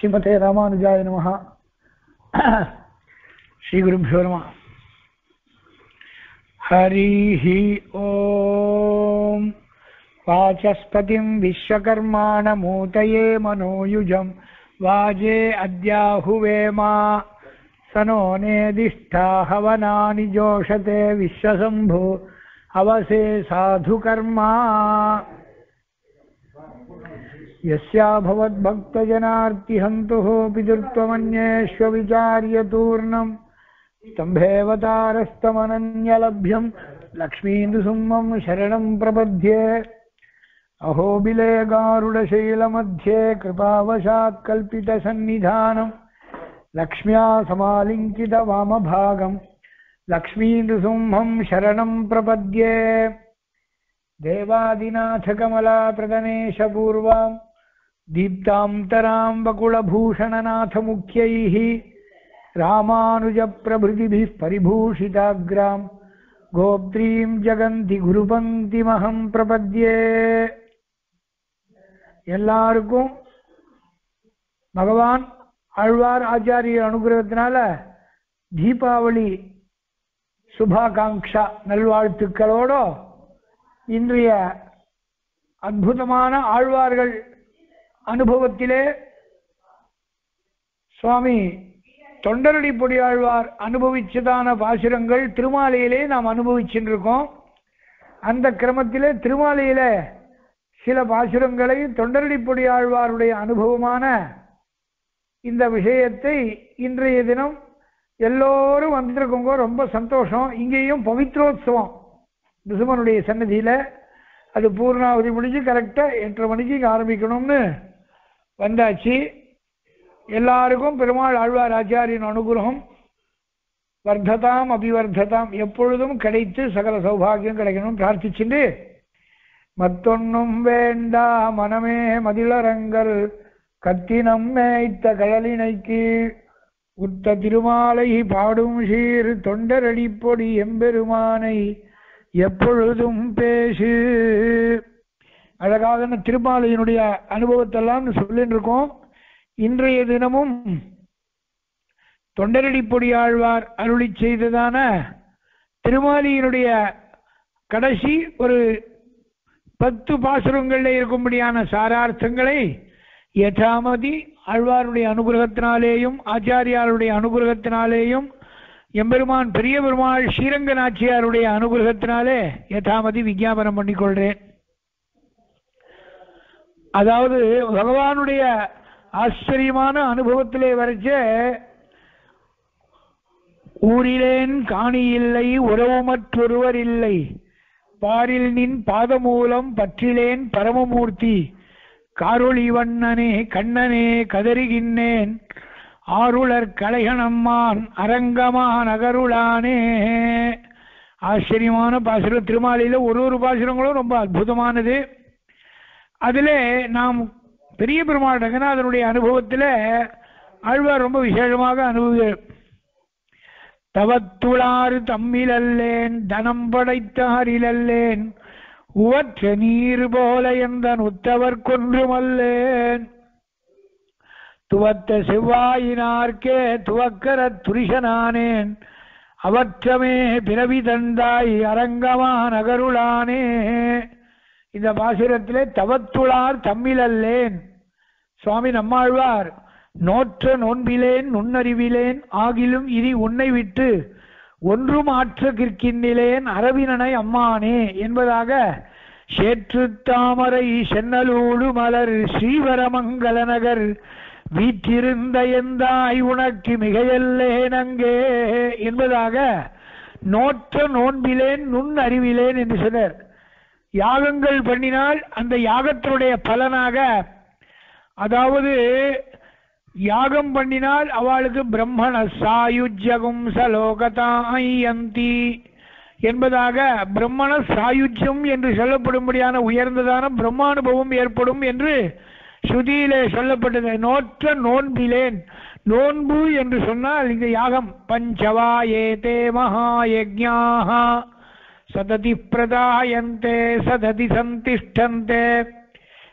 श्रीमते रामानुजाय नमः। श्रीगुरुभ्यो नमः। हरिः ओम्। वाचस्पतिं विश्वकर्माणमूतये मनोयुजं वाजे अद्याहुवेमा सनो नेदिष्ठा हवनानि जोषते विश्वशम्भो अवसे साधुकर्मा। यस्याभवद्भक्तजनार्तिहन्तुः पितृत्वमन्येष्वविचार्यतूर्णं स्तम्भेऽवतारस्तमनन्यलभ्यं लक्ष्मीन्दुसुम्मं शरणं प्रपद्ये। अहोबिले गारुडशैलमध्ये कृपावशात् कल्पितसन्निधानं लक्ष्म्या समालिङ्कितवामभागं लक्ष्मीन्दुसुम्मं शरणं प्रपद्ये। देवादिनाथकमलाप्रदनेशपूर्वां दीप्तांतरां वकुलभूषणनाथमुख्यैः रामानुजप्रभृतिभिः परिभूषिताग्रां गोप्त्रीं जगन्ति गुरुपङ्क्तिमहं प्रपद्ये। எல்லாருக்கும் பகவான் ஆழ்வார் ஆச்சாரிய அனுகிரகத்தினால தீபாவளி சுபாகாங்ஷா நல்வாழ்த்துக்களோடு இன்றைய அற்புதமான ஆழ்வார்கள் அனுபவத்திலே சுவாமி தொண்டரடிப்பொடி ஆழ்வார் அனுபவிச்சதான பாசுரங்கள் திருமாலையிலே நாம் அனுபவிச்சுருக்கோம். அந்த கிரமத்திலே திருமாலையிலே சில பாசுரங்களை தொண்டரடிப்பொடி ஆழ்வாருடைய அனுபவமான இந்த விஷயத்தை இன்றைய தினம் எல்லோரும் வந்திருக்கோங்க. ரொம்ப சந்தோஷம். இங்கேயும் பவித்ரோத்சவம் நிசுமனுடைய சன்னதியில் அது பூர்ணாவதி முடிஞ்சு கரெக்டாக 8:30 மணிக்கு ஆரம்பிக்கணும்னு வந்தாச்சு. எல்லாருக்கும் பெருமாள் ஆழ்வார் ஆச்சாரியின் அனுகிரகம் வர்த்ததாம் அபிவர்த்ததாம் எப்பொழுதும் கிடைத்து சகல சௌபாகியம் கிடைக்கணும் பிரார்த்திச்சுட்டு, மத்தொன்னும் வேண்டா மனமே மதிலரங்கள் கத்தினம் மேய்த்த கடலினைக்கு உத்த திருமாலை பாடும் சீர் தொண்டரடிப்பொடி எம்பெருமானை எப்பொழுதும் பேசு. அழகாக திருமாலையினுடைய அனுபவத்தெல்லாம் சொல்லிட்டு இருக்கோம். இன்றைய தினமும் தொண்டரடிப்பொடி ஆழ்வார் அருளி செய்ததான திருமாலியினுடைய கடைசி ஒரு 10 பாசுரங்களில் இருக்கும்படியான சாரார்த்தங்களை யதாமதி ஆழ்வாருடைய அனுகிரகத்தினாலேயும் ஆச்சாரியாருடைய அனுகிரகத்தினாலேயும் எம்பெருமான் பெரிய பெருமாள் ஸ்ரீரங்க நாச்சியாருடைய அனுகிரகத்தினாலே யதாமதி விஞ்ஞாபனம் பண்ணிக்கொள்றேன். அதாவது பகவானுடைய ஆச்சரியமான அனுபவத்திலே வரைச்ச ஊரிலேன் காணி இல்லை உறவு மற்றொருவர் இல்லை பாரில் நின் பாதமூலம் பற்றிலேன் பரமமூர்த்தி காரொளி வண்ணனே கண்ணனே கதறுகின்றேன் ஆருளர் கலைகணம்மான் அரங்கமான் அகருளானே. ஆச்சரியமான பாசுரம். திருமாலையில் ஒரு பாசுரங்களும் ரொம்ப அற்புதமானது. அதில் நாம் பெரிய பெருமாள் ரங்கநாதனுடைய அனுபவத்தில் ஆழ்வார் ரொம்ப விசேஷமாக அனுபவிக்கிறார். தவத்துளாறு தம்மிலல்லேன் தனம் படைத்தாரிலல்லேன் உவற்ற நீர் போல எந்தன் உத்தவர் கொன்றுமல்லேன் துவத்த செவ்வாயினார்க்கே துவக்கர துரிசனானேன் அவற்றமே பிறவி தந்தாய் அரங்கமான் அகருளானே. இந்த பாசுரத்திலே தவத்துளார் தம்மிலல்லேன் சுவாமி நம்மாழ்வார் நோற்ற நோன்பிலேன் நுண்ணறிவிலேன் ஆகிலும் இனி உன்னை விட்டு ஒன்றும் ஆற்ற கிற்கின்னிலேன் அரவினனை அம்மானே என்பதாக சேற்று தாமரை சென்னலூடு மலர் ஸ்ரீவரமங்கல நகர் வீற்றிருந்த எந்தாய் உனக்கு மிகையல்லேன் அங்கே என்பதாக நோற்ற நோன்பிலேன் நுண் அறிவிலேன் என்று சொன்னார். யாகங்கள் பண்ணினால் அந்த யாகத்தினுடைய பலனாக, அதாவது யாகம் பண்ணினால் அவளுக்கு பிரம்மண சாயுஜ்யகும் சலோகதாயந்தி என்பதாக பிரம்மண சாயுஜ்யம் என்று சொல்லப்படும்படியான உயர்ந்ததான பிரம்மானுபவம் ஏற்படும் என்று ஸ்ருதியிலே சொல்லப்பட்டது. நோற்ற நோன்பிலேன், நோன்பு என்று சொன்னால் இங்கு யாகம். பஞ்சவா ஏதே மகாயஜ்ஞாஹ சததி பிரதாயந்தே சததி சந்திஷ்டந்தே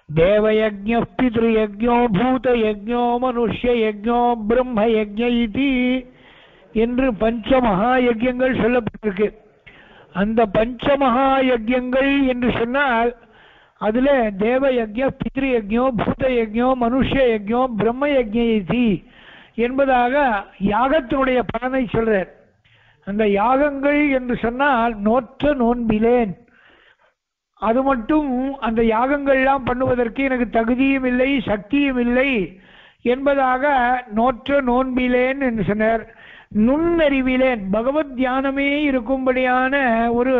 தேவயஜ்ஞ பித்ருயஜ்ஞோ பூதயஜ்ஞோ மனுஷ்யயஜ்ஞோ பிரம்மயஜ்ஞ இதி என்று பஞ்சமகா யஜ்யங்கள் சொல்லப்பட்டிருக்கு. அந்த பஞ்சமகா யஜ்யங்கள் என்று சொன்னால் அதுல தேவயஜ்ஞ பித்ருயஜ்ஞோ பூதயஜ்ஞோ மனுஷ்யயஜ்ஞோ பிரம்மயஜ்ஞ இதி என்பதாக யாகத்தினுடைய பலனை சொல்றார். அந்த யாகங்கள் என்று சொன்னால் நோற்ற நோன்பிலேன், அது மட்டும் அந்த யாகங்கள்லாம் பண்ணுவதற்கு எனக்கு தகுதியும் இல்லை சக்தியும் இல்லை என்பதாக நோற்ற நோன்பிலேன் என்று சொன்னார். நுண்ணறிவிலேன், பகவத் தியானமே இருக்கும்படியான ஒரு,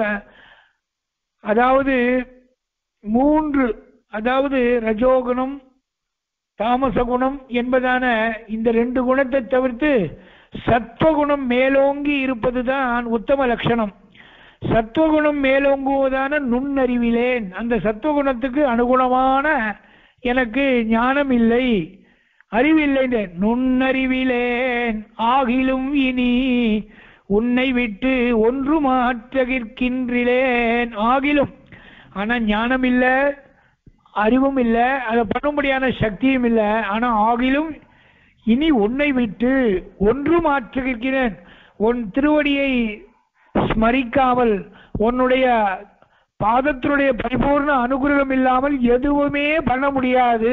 அதாவது மூன்று, அதாவது ரஜோகுணம் தாமசகுணம் என்பதான இந்த ரெண்டு குணத்தை தவிர்த்து சத்வகுணம் மேலோங்கி இருப்பதுதான் உத்தம லட்சணம். சத்வகுணம் மேலோங்குவதான நுண்ணறிவிலேன், அந்த சத்வகுணத்துக்கு அனுகுணமான எனக்கு ஞானம் இல்லை, அறிவில்லை. நுண்ணறிவிலேன் ஆகிலும் இனி உன்னை விட்டு ஒன்று மாற்றகிற்கின்றேன். ஆகிலும், ஆனா ஞானம் இல்லை, அறிவும் இல்லை, அதை பண்ணும்படியான சக்தியும் இல்லை. ஆனா ஆகிலும் இனி உன்னை விட்டு ஒன்று மாற்றுகிறேன். உன் திருவடியை ஸ்மரிக்காமல், உன்னுடைய பாதத்தினுடைய பரிபூர்ண அனுகிரகம் இல்லாமல் எதுவுமே பண்ண முடியாது.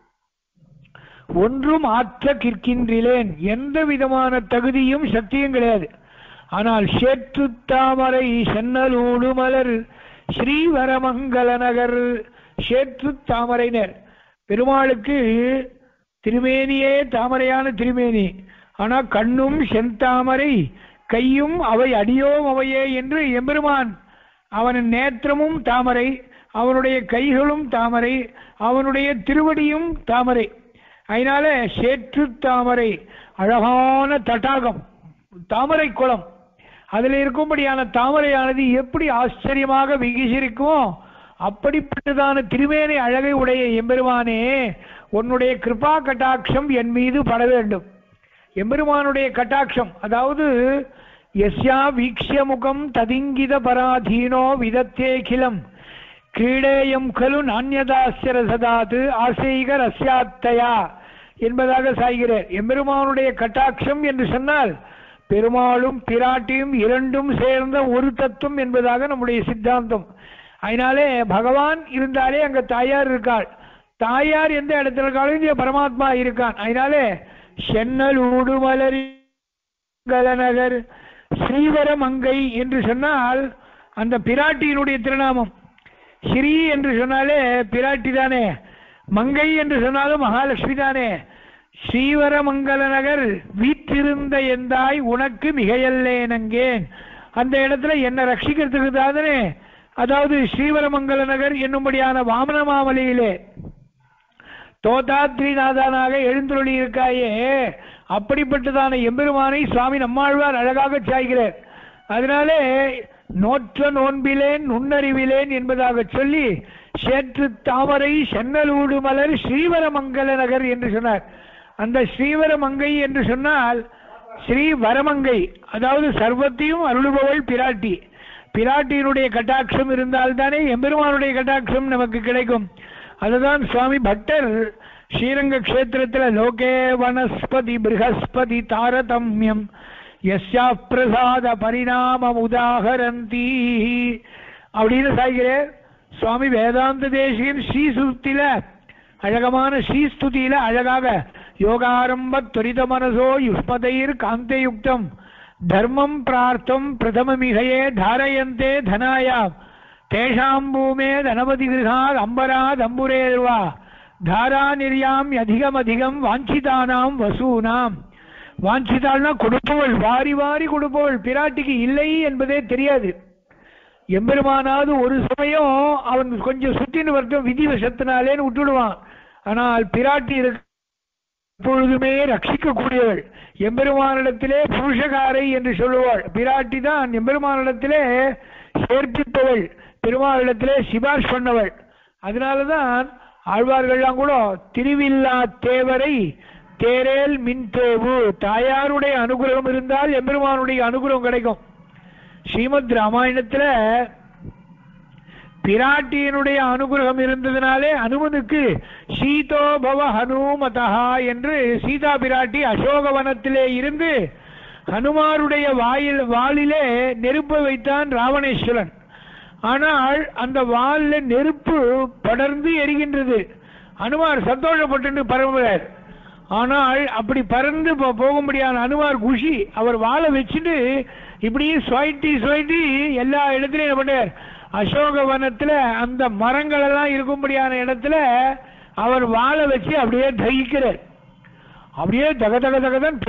ஒன்றும் ஆற்ற கிற்கின்றேன், எந்த விதமான தகுதியும் சக்தியும் கிடையாது. ஆனால் சேற்று தாமரை சென்னலூடு மலர் ஸ்ரீவரமங்கல நகர். சேற்று தாமரைனர் பெருமாளுக்கு திருமேனியே தாமரையான திருமேனி, ஆனா கண்ணும் செந்தாமரை, கையும் அவை அடியோம் அவையே என்று எம்பெருமான். அவனின் நேத்திரமும் தாமரை, அவனுடைய கைகளும் தாமரை, அவனுடைய திருவடியும் தாமரை. அதனால சேற்று தாமரை, அழகான தடாகம், தாமரை குளம், அதில் இருக்கும்படியான தாமரையானது எப்படி ஆச்சரியமாக விகிசிருக்குமோ அப்படிப்பட்டதான திருமேனி அழகை உடைய எம்பெருமானே, உன்னுடைய கிருபா கட்டாட்சம் என் மீது பட வேண்டும். எம்பெருமானுடைய கட்டாட்சம், அதாவது யஸ்யா வீக்ஷ்ய முகம் ததிங்கித பராதீனோ விதத்தேகிலம் கிரீடேயம் கலு நான்யதாஸ்ய ரசதாது ஆசைகர் அஸ்யாத்தயா என்பதாக சாய்கிறார். எம்பெருமானுடைய கட்டாட்சம் என்று சொன்னால் பெருமாளும் பிராட்டியும் இரண்டும் சேர்ந்த ஒரு தத்துவம் என்பதாக நம்முடைய சித்தாந்தம். அதனாலே பகவான் இருந்தாலே அங்க தாயார் இருக்காள், தாயார் எந்த இடத்துல இருக்காலும் இங்கே பரமாத்மா இருக்கான். அதனாலே சென்னல் ஊடுமலரி நகர் ஸ்ரீவரமங்கை என்று சொன்னால் அந்த பிராட்டியினுடைய திருநாமம். ஸ்ரீ என்று சொன்னாலே பிராட்டி தானே, மங்கை என்று சொன்னாலும் மகாலட்சுமி தானே. ஸ்ரீவரமங்கல நகர் வீற்றிருந்த எந்தாய் உனக்கு மிகையல்லேனங்கேன். அந்த இடத்துல என்னை ரட்சிக்கிறதுக்கு தானே, அதாவது ஸ்ரீவரமங்கல நகர் என்னும்படியான வாமன மாமலையிலே தோதாத்ரிநாதனாக எழுந்தருளி இருக்காயே, அப்படிப்பட்டதான எம்பெருமானை சுவாமி நம்மாழ்வார் அழகாக சாய்கிறார். அதனாலே நோற்ற நோன்பிலேன் நுண்ணறிவிலேன் என்பதாக சொல்லி சேற்று தாமரை சென்னலூடு மலர் ஸ்ரீவரமங்கல நகர் என்று சொன்னார். அந்த ஸ்ரீவரமங்கை என்று சொன்னால் ஸ்ரீவரமங்கை, அதாவது சர்வத்தையும் அருளுபவள் பிராட்டி. பிராட்டியினுடைய கட்டாட்சம் இருந்தால்தானே எம்பெருமானுடைய கட்டாட்சம் நமக்கு கிடைக்கும். அதுதான் சுவாமி பட்டர் ஸ்ரீரங்க கஷேத்திரத்தில் லோகே வனஸ்பதி ப்ரஹஸ்பதி தாரதமியம் யஸ்யா பிரசாத பரிணாமம் உதாகரந்தி அப்படின்னு சாய்கிறார். சுவாமி வேதாந்த தேசிகன் ஸ்ரீசுத்தில அழகமான ஸ்ரீஸ்துதியில அழகாக யோகாரம்ப துரித மனசோ யுஷ்மதைர் காந்தயுக்தம் தர்மம் பிரார்த்தம் பிரதமமிகையே தாரயந்தே தனாயாம் தேஷாம் பூமே தனபதி கிருஹாத் அம்பராத் அம்புரேர்வா தாரா நிர்யாம் அதிகம் அதிகம் வாஞ்சிதானாம் வசூனாம். வாஞ்சிதாள்னா கொடுப்பவள், வாரி வாரி கொடுப்பவள். பிராட்டிக்கு இல்லை என்பதே தெரியாது. எம்பெருமானாவது ஒரு சமயம் அவன் கொஞ்சம் சுற்றின்னு வரட்டும் விதிவசத்தினாலேன்னு விட்டுடுவான். ஆனால் பிராட்டி எப்பொழுதுமே ரட்சிக்கக்கூடியவள். எம்பெருமானிடத்திலே புருஷகாரை என்று சொல்லுவாள். பிராட்டி தான் எம்பெருமானிடத்திலே சேர்ப்பிப்பவள், பெருமாளிடத்திலே சிபாஷ் பண்ணவள். அதனாலதான் ஆழ்வார்கள்லாம் கூட திருவில்லா தேவரை தேரேல் மின் தேவு, தாயாருடைய அனுகிரகம் இருந்தால் எம்பெருமானுடைய அனுகிரகம் கிடைக்கும். ஸ்ரீமத் ராமாயணத்துல பிராட்டியினுடைய அனுகிரகம் இருந்ததினாலே அனுமனுக்கு சீதோ பவ ஹனுமதா என்று சீதா பிராட்டி அசோகவனத்திலே இருந்து ஹனுமாருடைய வாளிலே நெருப்பை வைத்தான் ராவணேஸ்வரன். ஆனால் அந்த வாளில் நெருப்பு படர்ந்து எரிகின்றது. ஹனுமார் சந்தோஷப்பட்டு பரவுகிறார். ஆனால் அப்படி பறந்து போக முடியாத ஹனுமார் குஷி, அவர் வாழை வச்சுட்டு இப்படியே சுவைட்டி எல்லா இடத்துலையும் என்ன பண்ணார், அசோகவனத்தில் அந்த மரங்கள் எல்லாம் இருக்கும்படியான இடத்துல அவர் வாழை வச்சு அப்படியே தகிக்கிறார். அப்படியே தகதகதகதான்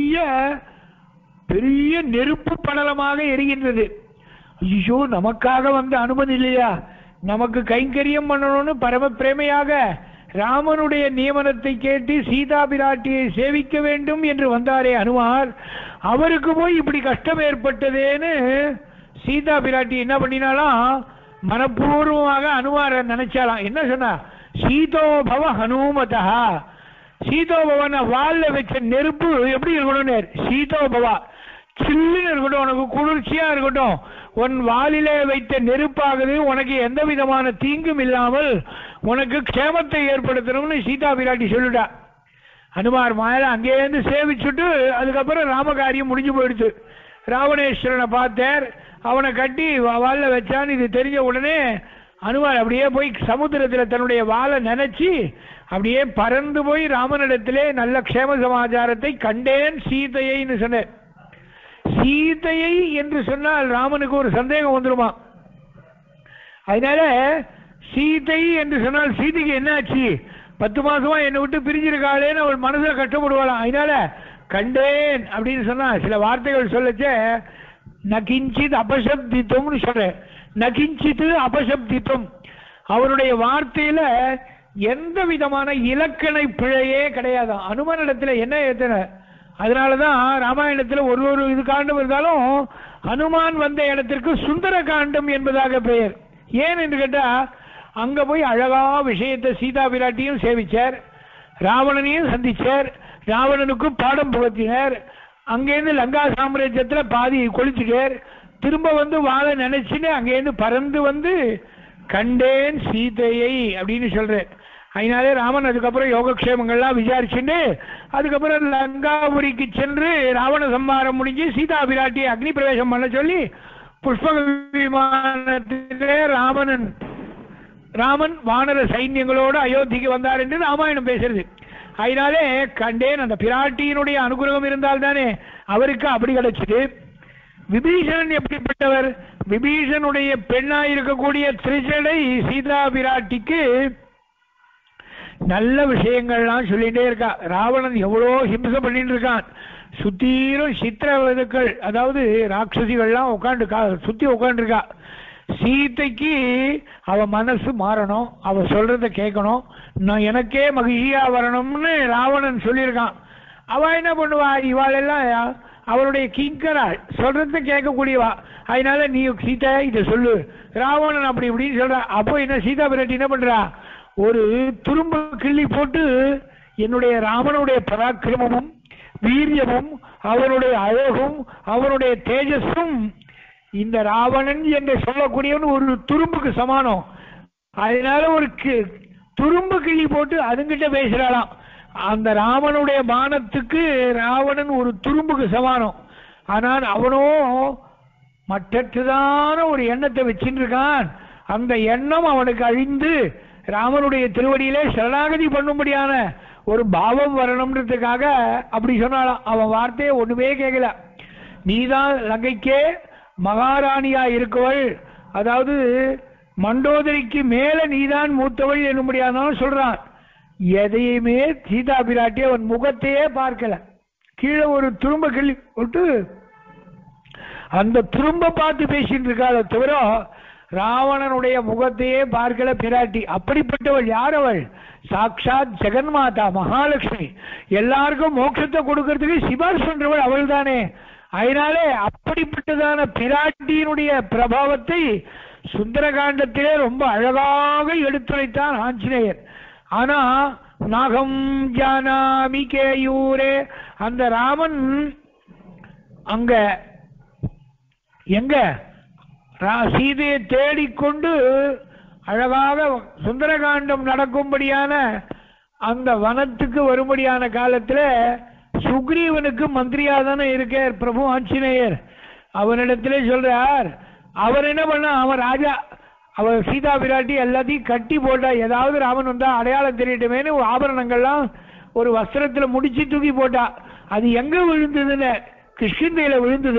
பெரிய நெருப்பு படலமாக எரிகின்றது. ஐயோ, நமக்காக வந்த அனுமதி இல்லையா, நமக்கு கைங்கரியம் பண்ணணும்னு பரம பிரேமையாக ராமனுடைய நியமனத்தை கேட்டு சீதா பிராட்டியை சேவிக்க வேண்டும் என்று வந்தாரே அனுமார், அவருக்கு போய் இப்படி கஷ்டம் ஏற்பட்டதேன்னு சீதா பிராட்டி என்ன பண்ணினாலாம், மனப்பூர்வமாக அனுமார நினைச்சாலாம். என்ன சொன்னா, சீதோபவ ஹனுமதா, சீதோபவன வால்ல வச்ச நெருப்பு எப்படி இருக்கணும், சீதோபவா சில்லுன்னு இருக்கட்டும், உனக்கு குளிர்ச்சியா இருக்கட்டும், உன் வாலிலே வைத்த நெருப்பாகுது உனக்கு எந்த விதமான தீங்கும் இல்லாமல் உனக்கு க்ஷேமத்தை ஏற்படுத்தணும்னு சீதா பிராட்டி சொல்லிட்டா. ஹனுமார் மேல அங்கேருந்து சேவிச்சுட்டு அதுக்கப்புறம் ராமகாரியம் முடிஞ்சு போயிடுச்சு. ராவணேஸ்வரனை பார்த்தார், அவனை கட்டி வாலில் வச்சான்னு இது தெரிஞ்ச உடனே ஹனுமார் அப்படியே போய் சமுத்திரத்தில் தன்னுடைய வாளை நினைச்சு அப்படியே பறந்து போய் ராமனிடத்திலே நல்ல க்ஷேம சமாச்சாரத்தை கண்டேன் சீதையைன்னு சொன்னார். சீதையை என்று சொன்னால் ராமனுக்கு ஒரு சந்தேகம் வந்துருமா, அதனால சீதை என்று சொன்னால் சீதைக்கு என்ன ஆச்சு, 10 மாசமா என்னை விட்டு பிரிஞ்சிருக்காளேன்னு அவள் மனசுல கஷ்டப்படுவாளாம். அதனால கண்டேன் அப்படின்னு சொன்னா சில வார்த்தைகள் சொல்லச்சே நகிஞ்சித் அபசப்தித்துவம்னு சொல்றேன். நகிஞ்சித்து அபசப்தித்துவம், அவருடைய வார்த்தையில எந்த விதமான இலக்கணை பிழையே கிடையாது. அனுமனிடத்துல என்ன ஏத்தன, அதனாலதான் ராமாயணத்தில் ஒரு இது காண்டம் இருந்தாலும் ஹனுமான் வந்த இடத்திற்கு சுந்தர காண்டம் என்பதாக பெயர். ஏன் என்று கேட்டா, அங்க போய் அழகா விஷயத்தை சீதா பிராட்டியும் சேவிச்சார், ராவணனையும் சந்திச்சார், ராவணனுக்கும் பாடம் புகத்தினார், அங்கேருந்து லங்கா சாம்ராஜ்யத்தில் பாதி கொளிச்சுட்டார், திரும்ப வந்து வாழ நினைச்சுன்னு அங்கேருந்து பறந்து வந்து கண்டேன் சீதையை அப்படின்னு சொல்றேன். அதனாலே ராமன் அதுக்கப்புறம் யோகக்ஷேமங்கள்லாம் விசாரிச்சுட்டு அதுக்கப்புறம் லங்காபுரிக்கு சென்று ராவண சம்ஹாரம் முடிஞ்சு சீதா பிராட்டியை அக்னி பிரவேசம் பண்ண சொல்லி புஷ்ப விமானத்திலே ராமன் வானர சைன்யங்களோடு அயோத்திக்கு வந்தார் என்று ராமாயணம் பேசுறது. அதனாலே கண்டேன், அந்த பிராட்டியினுடைய அனுகிரகம் இருந்தால் தானே அவருக்கு அப்படி கிடைச்சது. விபீஷணன் எப்படிப்பட்டவர், விபீஷனுடைய பெண்ணாயிருக்கக்கூடிய திரிஜடை சீதா பிராட்டிக்கு நல்ல விஷயங்கள்லாம் சொல்லிட்டே இருக்கா. ராவணன் எவ்வளோ ஹிம்சை பண்ணிட்டு இருக்கான், சுத்தீரும் சித்திரவதுக்கள், அதாவது ராட்சசிகள்லாம் சுத்தி உட்காந்துருக்கா. சீதைக்கு அவ மனசு மாறணும், அவ சொல்றத கேட்கணும், நான் எனக்கே மகிழ்ச்சியா வரணும்னு ராவணன் சொல்லியிருக்கான். அவ என்ன பண்ணுவா, இவாளெல்லாம் அவளுடைய கிங்கராள், சொல்றத கேட்கக்கூடியவா. அதனால நீ சீதா இதை சொல்லு, ராவணன் அப்படி இப்படின்னு சொல்ற. அப்போ என்ன சீதா பிராட்டி என்ன பண்றா, ஒரு துரும்ப கிள்ளி போட்டு என்னுடைய ராமனுடைய பராக்கிரமமும் வீரியமும் அவனுடைய அழகும் அவனுடைய தேஜஸும் இந்த ராவணன் என்று சொல்லக்கூடியவன் ஒரு துரும்புக்கு சமானம். அதனால ஒரு துரும்பு கிள்ளி போட்டு அதுங்கிட்ட பேசுறாளாம். அந்த ராமனுடைய மானத்துக்கு ராவணன் ஒரு துரும்புக்கு சமானம். ஆனால் அவனோ மற்றதான ஒரு எண்ணத்தை வச்சுட்டு இருக்கான். அந்த எண்ணம் அவனுக்கு அழிந்து ராமனுடைய திருவடியிலே சரணாகதி பண்ணும்படியான ஒரு பாவம் வரணும்ன்றதுக்காக அப்படி சொன்னாலாம். அவன் வார்த்தையை ஒண்ணுமே கேட்கல. நீதான் லங்கைக்கே மகாராணியா இருக்கவள், அதாவது மண்டோதரிக்கு மேல நீதான் மூத்தவள் என்னும்படியானாலும் சொல்றான். எதையுமே சீதா பிராட்டி அவன் முகத்தையே பார்க்கல. கீழே ஒரு துரும்ப கிள்ளி போட்டு அந்த துரும்ப பார்த்து பேசிட்டு இருக்காளே தவிர ராவணனுடைய முகத்தையே பார்க்கல பிராட்டி. அப்படிப்பட்டவள் யார் அவள், சாட்சாத் ஜெகன்மாதா மகாலட்சுமி. எல்லாருக்கும் மோட்சத்தை கொடுக்கறதுக்கு சிபாரிசு பண்றவள் அவள் தானே. அதனாலே அப்படிப்பட்டதான பிராட்டியினுடைய பிரபாவத்தை சுந்தரகாண்டத்திலே ரொம்ப அழகாக எடுத்துரைத்தான் ஆஞ்சநேயர். ஆனா நாகம் ஜானாமி கேயூரே, அந்த ராமன் அங்க எங்க சீதையை தேடிக்கொண்டு அழகாக சுந்தரகாண்டம் நடக்கும்படியான அந்த வனத்துக்கு வரும்படியான காலத்தில் சுக்ரீவனுக்கு மந்திரியா தானே இருக்கார் பிரபு ஆஞ்சநேயர். அவனிடத்திலே சொல்றார், அவர் என்ன பண்ண, அவன் ராஜா, அவர் சீதா பிராட்டி எல்லாத்தையும் கட்டி போட்டா, ஏதாவது ராமன் வந்தா அடையாளம் தெரியட்டுமேனு ஆபரணங்கள்லாம் ஒரு வஸ்திரத்தில் முடிச்சு தூக்கி போட்டா. அது எங்க விழுந்ததுன்னு கிருஷ்ணந்தையில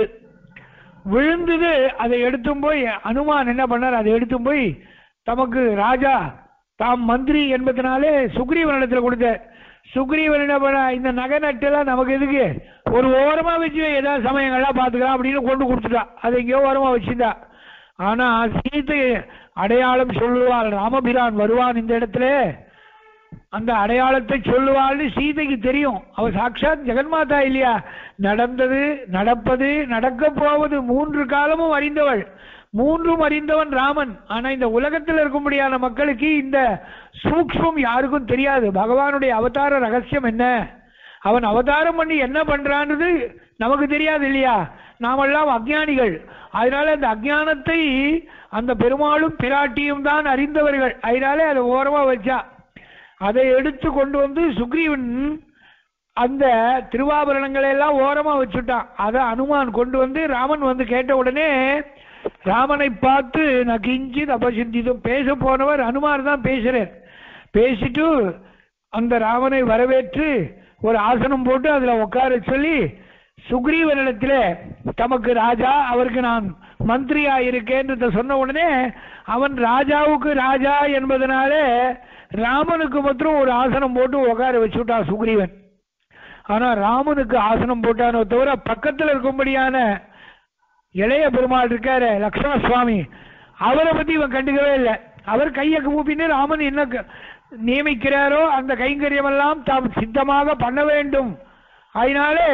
விழுந்தது. அதை எடுத்தும் போய் அனுமான் என்ன பண்ணார், அதை எடுத்தும் போய் தமக்கு ராஜா தாம் மந்திரி என்பதனாலே சுக்ரீவனிடத்தில் கொடுத்த. சுக்ரீவன் என்ன பண்ண, இந்த நகை நட்டெல்லாம் நமக்கு எதுக்கு, ஒரு ஓரமா வச்சு ஏதாவது சமயங்கள்லாம் பார்த்துக்கலாம் அப்படின்னு கொண்டு கொடுத்துட்டா. அதை எங்கேயோ ஓரமா வச்சுட்டா. ஆனா சீதை அடையாளம் சொல்லுவாள், ராமபிரான் வருவான் இந்த இடத்துல, அந்த அடையாளத்தை சொல்லுவாள்னு சீதைக்கு தெரியும். அவ சாட்சாத் ஜெகன்மாதா இல்லையா, நடந்தது நடப்பது நடக்க போவது 3 காலமும் அறிந்தவள், 3ம் அறிந்தவன் ராமன். ஆனா இந்த உலகத்தில் இருக்கும்படியான மக்களுக்கு இந்த சூக்ஷ்மம் யாருக்கும் தெரியாது. பகவானுடைய அவதார ரகசியம் என்ன, அவன் அவதாரம் பண்ணி என்ன பண்றான்றது நமக்கு தெரியாது இல்லையா, நாமெல்லாம் அஞ்ஞானிகள். அதனால அந்த அஞ்ஞானத்தை அந்த பெருமாளும் பிராட்டியும் தான் அறிந்தவர்கள். அதனால அதை ஓரமா வச்சா. அதை எடுத்து கொண்டு வந்து சுக்ரீவன் அந்த திருவாபரணங்களை எல்லாம் ஓரமா வச்சுட்டான். அதை அனுமான் கொண்டு வந்து ராமன் வந்து கேட்ட உடனே ராமனை பார்த்து நான் கிஞ்சி தபசிந்திதும் பேச போனவர் அனுமார் தான் பேசுறார். பேசிட்டு அந்த ராமனை வரவேற்று ஒரு ஆசனம் போட்டு அதுல உட்கார சொல்லி சுக்ரீவனிடத்துல தமக்கு ராஜா, அவருக்கு நான் மந்திரியா இருக்கேன் சொன்ன உடனே அவன் ராஜாவுக்கு ராஜா என்பதனாலே ராமனுக்கு மாத்திரம் ஒரு ஆசனம் போட்டு உட்கார வச்சுட்டான் சுக்ரீவன். ஆனா ராமனுக்கு ஆசனம் போட்டானோ தவிர பக்கத்தில் இருக்கும்படியான இளைய பெருமாள் இருக்காரு லக்ஷ்மண சுவாமி, அவரை பத்தி இவன் கண்டுக்கவே இல்லை. அவர் கையை கூப்பின்னு ராமன் என்ன நியமிக்கிறாரோ அந்த கைங்கரியம் எல்லாம் தாம் சித்தமாக பண்ண வேண்டும். அதனாலே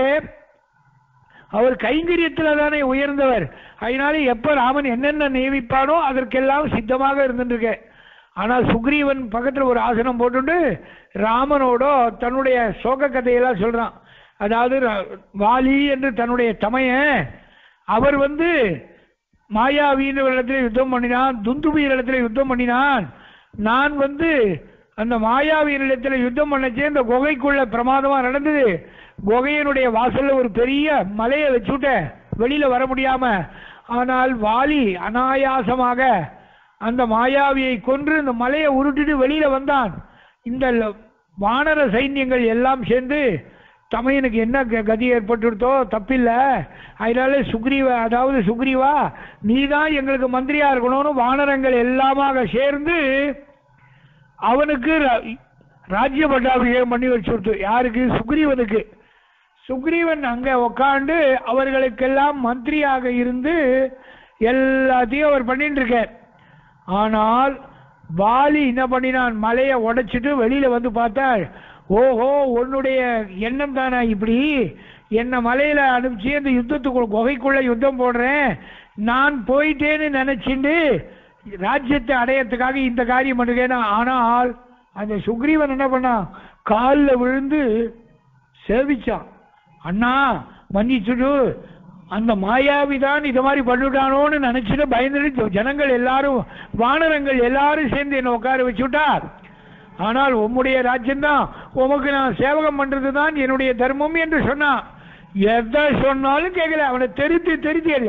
அவர் கைங்கரியத்தில் தானே உயர்ந்தவர். அதனால எப்ப ராமன் என்னென்ன நியமிப்பானோ அதற்கெல்லாம் சித்தமாக இருந்துருக்க. ஆனால் சுக்ரீவன் பக்கத்தில் ஒரு ஆசனம் போட்டுட்டு ராமனோட தன்னுடைய சோக கதையெல்லாம் சொல்றான். அதாவது வாலி என்று தன்னுடைய தமையன் அவர் வந்து மாயாவியினிடத்தில் யுத்தம் பண்ணினான், துந்துபியினிடத்தில் யுத்தம் பண்ணினான். நான் வந்து அந்த மாயாவியினிடத்தில் யுத்தம் பண்ணச்சே இந்த குகைக்குள்ள பிரமாதமா நடந்தது. குகையினுடைய வாசல்ல ஒரு பெரிய மலையை வச்சுட்டேன், வெளியில வர முடியாம. ஆனால் வாலி அனாயாசமாக அந்த மாயாவியை கொன்று இந்த மலையை உருட்டிட்டு வெளியில வந்தான். இந்த வானர சைன்யங்கள் எல்லாம் சேர்ந்து தமையனுக்கு என்ன கதி ஏற்பட்டுருத்தோ தப்பில்ல, அதனால சுக்ரீவா நீதான் எங்களுக்கு மந்திரியா இருக்கணும்னு வானரங்கள் எல்லாமாக சேர்ந்து அவனுக்கு ராஜ்ய பட்டாபிஷேகம் பண்ணி வச்சுருத்து. யாருக்கு? சுக்ரீவனுக்கு. சுக்ரீவன் அங்க உட்காந்து அவர்களுக்கெல்லாம் மந்திரியாக இருந்து எல்லாத்தையும் அவர் பண்ணிட்டு இருக்கார். ஆனால் வாலி என்ன பண்ணினான், மலையை உடைச்சிட்டு வெளியில வந்து பார்த்தாள். ஓஹோ, உன்னுடைய எண்ணம் தானா இப்படி, என்ன மலையில அனுப்பிச்சு அந்த யுத்தத்துக்குள்ள குகைக்குள்ள யுத்தம் போடுறேன் நான் போயிட்டேன்னு நினைச்சுட்டு ராஜ்யத்தை அடையறதுக்காக இந்த காரியம் பண்ணுறேன்னா. ஆனால் அந்த சுக்ரீவன் என்ன பண்ணான், காலில் விழுந்து சேவிச்சான். அண்ணா மன்னிச்சுடு, அந்த மாயாவிதான் இது மாதிரி பண்ணிவிட்டானோன்னு நினைச்சுட்டு பயந்துட்டு ஜனங்கள் எல்லாரும் வானரங்கள் எல்லாரும் சேர்ந்து என்னை உட்கார வச்சுட்டார். ஆனால் உம்முடைய ராஜ்யம்தான், உமக்கு நான் சேவகம் பண்றது தான் என்னுடைய தர்மம் என்று சொன்னான். எதை சொன்னாலும் கேட்கல. அவனை தெரித்து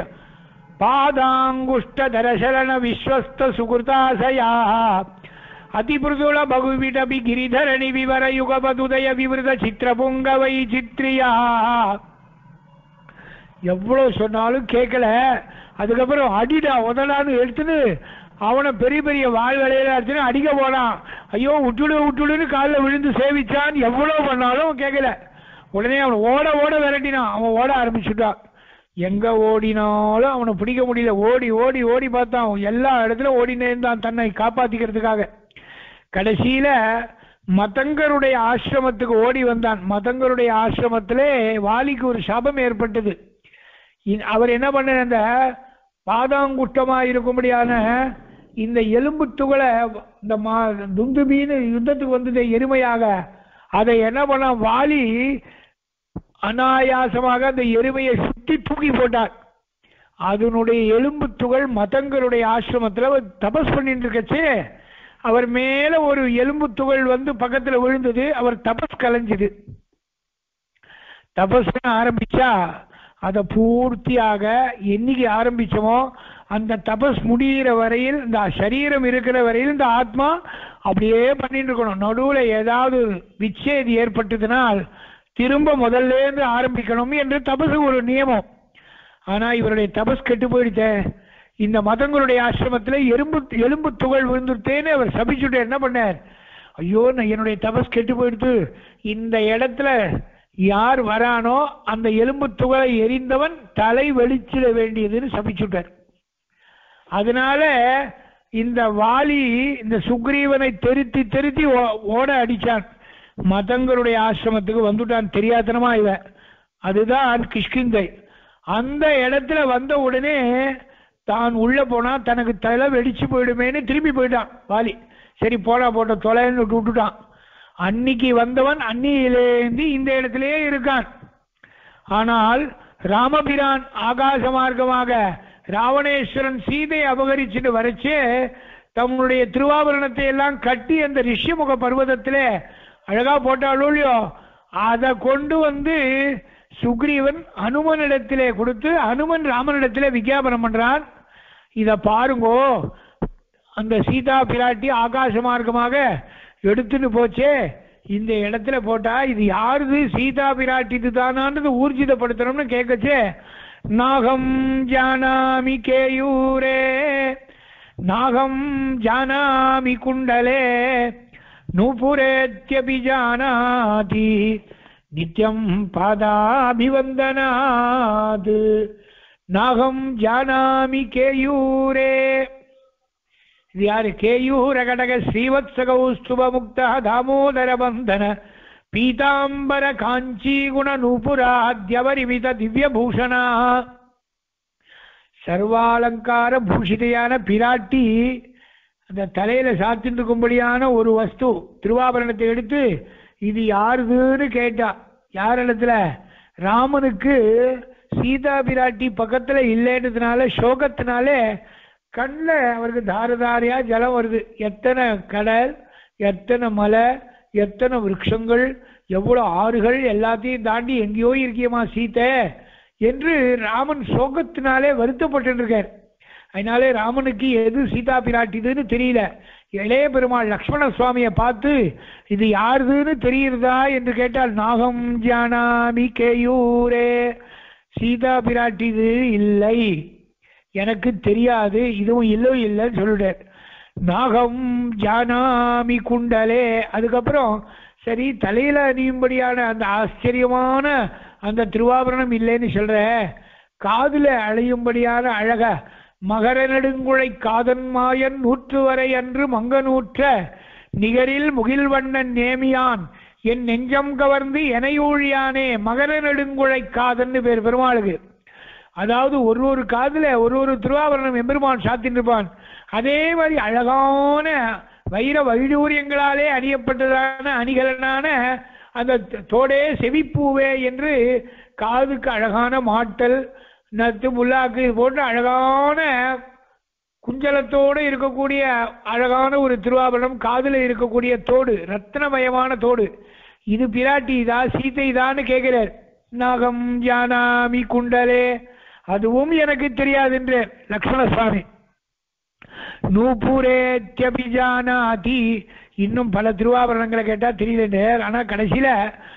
பாதாங்குஷ்ட தரசரண விஸ்வஸ்த சுகிருதாசயா அதிபிருதுள பகுவிடபி கிரிதரணி விவர யுகபதுதய விவருத சித்திரபுங்க வை சித்ரியா. எவ்வளவு சொன்னாலும் கேட்கல. அதுக்கப்புறம் அடிடா உதடான்னு எடுத்துன்னு அவனை பெரிய பெரிய வாழ்வலையில எடுத்துன்னு அடிக்க போனான். ஐயோ விட்டுடுன்னு காலில் விழுந்து சேவிச்சான். எவ்வளவு பண்ணாலும் கேட்கல. உடனே அவன் ஓட விரட்டினான். அவன் ஓட ஆரம்பிச்சுட்டான். எங்க ஓடினாலும் அவனை பிடிக்க முடியல. ஓடி பார்த்தான். எல்லா இடத்துல ஓடினே இருந்தான் தன்னை காப்பாத்திக்கிறதுக்காக. கடைசியில மதங்கருடைய ஆசிரமத்துக்கு ஓடி வந்தான். மதங்கருடைய ஆசிரமத்திலே வாலிக்கு ஒரு சாபம் ஏற்பட்டது. அவர் என்ன பண்ண, அந்த பாதாங்குஷ்டமா இருக்கும்படியான இந்த எலும்பு துகளை இந்த துந்துபின்னு யுத்தத்துக்கு வந்தது எருமையாக, அதை என்ன பண்ண வாலி அனாயாசமாக அந்த எருமையை சுத்தி தூக்கி போட்டார். அதனுடைய எலும்பு துகள் மதங்களுடைய ஆசிரமத்தில் தபஸ் பண்ணிட்டு இருக்கச்சு அவர் மேல ஒரு எலும்பு துகள் வந்து பக்கத்தில் விழுந்தது. அவர் தபஸ் கலைஞ்சது. தபஸ் ஆரம்பிச்சா அதை பூர்த்தியாக என்னைக்கு ஆரம்பிச்சோமோ அந்த தபஸ் முடிகிற வரையில், இந்த சரீரம் இருக்கிற வரையில் இந்த ஆத்மா அப்படியே பண்ணிட்டு இருக்கணும். நடுவில் ஏதாவது விச்சேதி ஏற்பட்டதுனால் திரும்ப முதல்ல இருந்து ஆரம்பிக்கணும் என்று தபசு ஒரு நியமம். ஆனா இவருடைய தபஸ் கெட்டு போயிடுச்சே. இந்த மதங்களுடைய ஆசிரமத்தில் எலும்பு துகள் விழுந்துட்டேன்னு அவர் சபிச்சுட்டு என்ன பண்ணார், ஐயோ நான் என்னுடைய தபஸ் கெட்டு போயிடுத்து, இந்த இடத்துல யார் வரானோ அந்த எலும்பு துகளை எரிந்தவன் தலை வெளிச்சிட வேண்டியதுன்னு சபிச்சுட்டார். அதனால இந்த வாலி இந்த சுக்ரீவனை தெருத்தி ஓட அடிச்சான். மதங்களுடைய ஆசிரமத்துக்கு வந்துட்டான் தெரியாதனமா இவன். அதுதான் கிஷ்கிந்தை. அந்த இடத்துல வந்த உடனே தான் உள்ள போனா தனக்கு தலை வெடிச்சு போயிடுமேன்னு திரும்பி போயிட்டான் வாலி. சரி போட்ட தொலைன்னு விட்டுட்டான். அன்னைக்கு வந்தவன் அன்னியிலேந்து இந்த இடத்திலேயே இருக்கான். ஆனால் ராமபிரான் ஆகாச மார்க்கமாக ராவணேஸ்வரன் சீதை அபகரிச்சுட்டு வரைச்சே தம்முடைய திருவாபரணத்தை எல்லாம் கட்டி அந்த ரிஷிமுக பர்வதத்திலே அழகா போட்டாலோ இல்லையோ அதை கொண்டு வந்து சுக்ரீவன் அனுமனிடத்திலே கொடுத்து அனுமன் ராமனிடத்திலே விஞ்ஞாபனம் பண்றான். இத பாருங்கோ, அந்த சீதா பிராட்டி ஆகாச மார்க்கமாக எடுத்துட்டு போச்சே, இந்த இடத்துல போட்டா இது யாருது, சீதா பிராட்டி இதுதானான்னு ஊர்ஜிதப்படுத்தணும்னு கேட்கச்சே, நாகம் ஜானாமி கேயூரே நாகம் ஜானாமி குண்டலே நூபுரேத்யபி ஜானாதி நித்யம் பாதாபிவந்தனாத் நாகம் ஜானாமி கேயூரே. இது யாரு? கேயூர கடக ஸ்ரீவத்ஸ கௌஸ்துப முக்த தாமோதர பந்தன பீதாம்பர காஞ்சி குண நூபுராத்யவரிமித திவ்ய பூஷணா. சர்வாலங்கார பூஷிதையான பிராட்டி அந்த தலையில சாத்திட்டு இருக்கும்படியான ஒரு வஸ்து திருவாபரணத்தை எடுத்து இது யாருதுன்னு கேட்டா. யார் இடத்துல? ராமனுக்கு சீதா பிராட்டி பக்கத்துல இல்லைன்றதுனால சோகத்தினால கண்ணில் அவருக்கு தாரதாரியா ஜலம் வருது. எத்தனை கடல், எத்தனை மலை, எத்தனை விருட்சங்கள், எவ்வளவு ஆறுகள், எல்லாத்தையும் தாண்டி எங்கேயோ இருக்கியமா சீத்தை என்று ராமன் சோகத்தினாலே வருத்தப்பட்டு இருக்கார். அதனாலே ராமனுக்கு எது சீதா பிராட்டிதுன்னு தெரியல. இளைய பெருமாள் லக்ஷ்மண சுவாமியை பார்த்து இது யாருதுன்னு தெரியுறதா என்று கேட்டால் நாகம் ஜானாமி கேயூரே, சீதா பிராட்டிது இல்லை, எனக்கு தெரியாது, இதுவும் இல்லைன்னு சொல்லிட்டார். நாகம் ஜானாமி குண்டலே. அதுக்கப்புறம் சரி தலையில அணியும்படியான அந்த ஆச்சரியமான அந்த திருவாபரணம் இல்லைன்னு சொல்ற, காதுல அழையும்படியான அழக மகர நெடுங்குழை காதன் மாயன் நூற்று வரை அன்று மங்கநூற்ற நிகரில் முகில்வண்ணன் நேமியான் என் நெஞ்சம் கவர்ந்து எனையூழியானே. மகர நெடுங்குழை காதன்னு பேர் பெருமாளுக்கு. அதாவது ஒரு காதுல ஒரு திருவாபரணம் எம்பெருமான் சாத்தின்னு இருப்பான். அதே மாதிரி அழகான வைர வைடூரியங்களாலே அணியப்பட்டதான அணிகலனான அந்த தோடே செவிப்பூவே என்று காதுக்கு அழகான மாட்டல் நத்து முல்லாக்கு போன்ற அழகான குஞ்சலத்தோடு இருக்கக்கூடிய அழகான ஒரு திருவாபரணம், காதுல இருக்கக்கூடிய தோடு ரத்னமயமான தோடு. இது பிராட்டி இதா சீதை தான்னு கேட்கிறார். நாகம் ஜானாமி குண்டலே, அதுவும் எனக்கு தெரியாது என்று லக்ஷ்மண சுவாமி. நூபுரேத்யபிஜானாதி, இன்னும் பல திருவாபரணங்களை கேட்டா தெரியல. ஆனா கடைசியில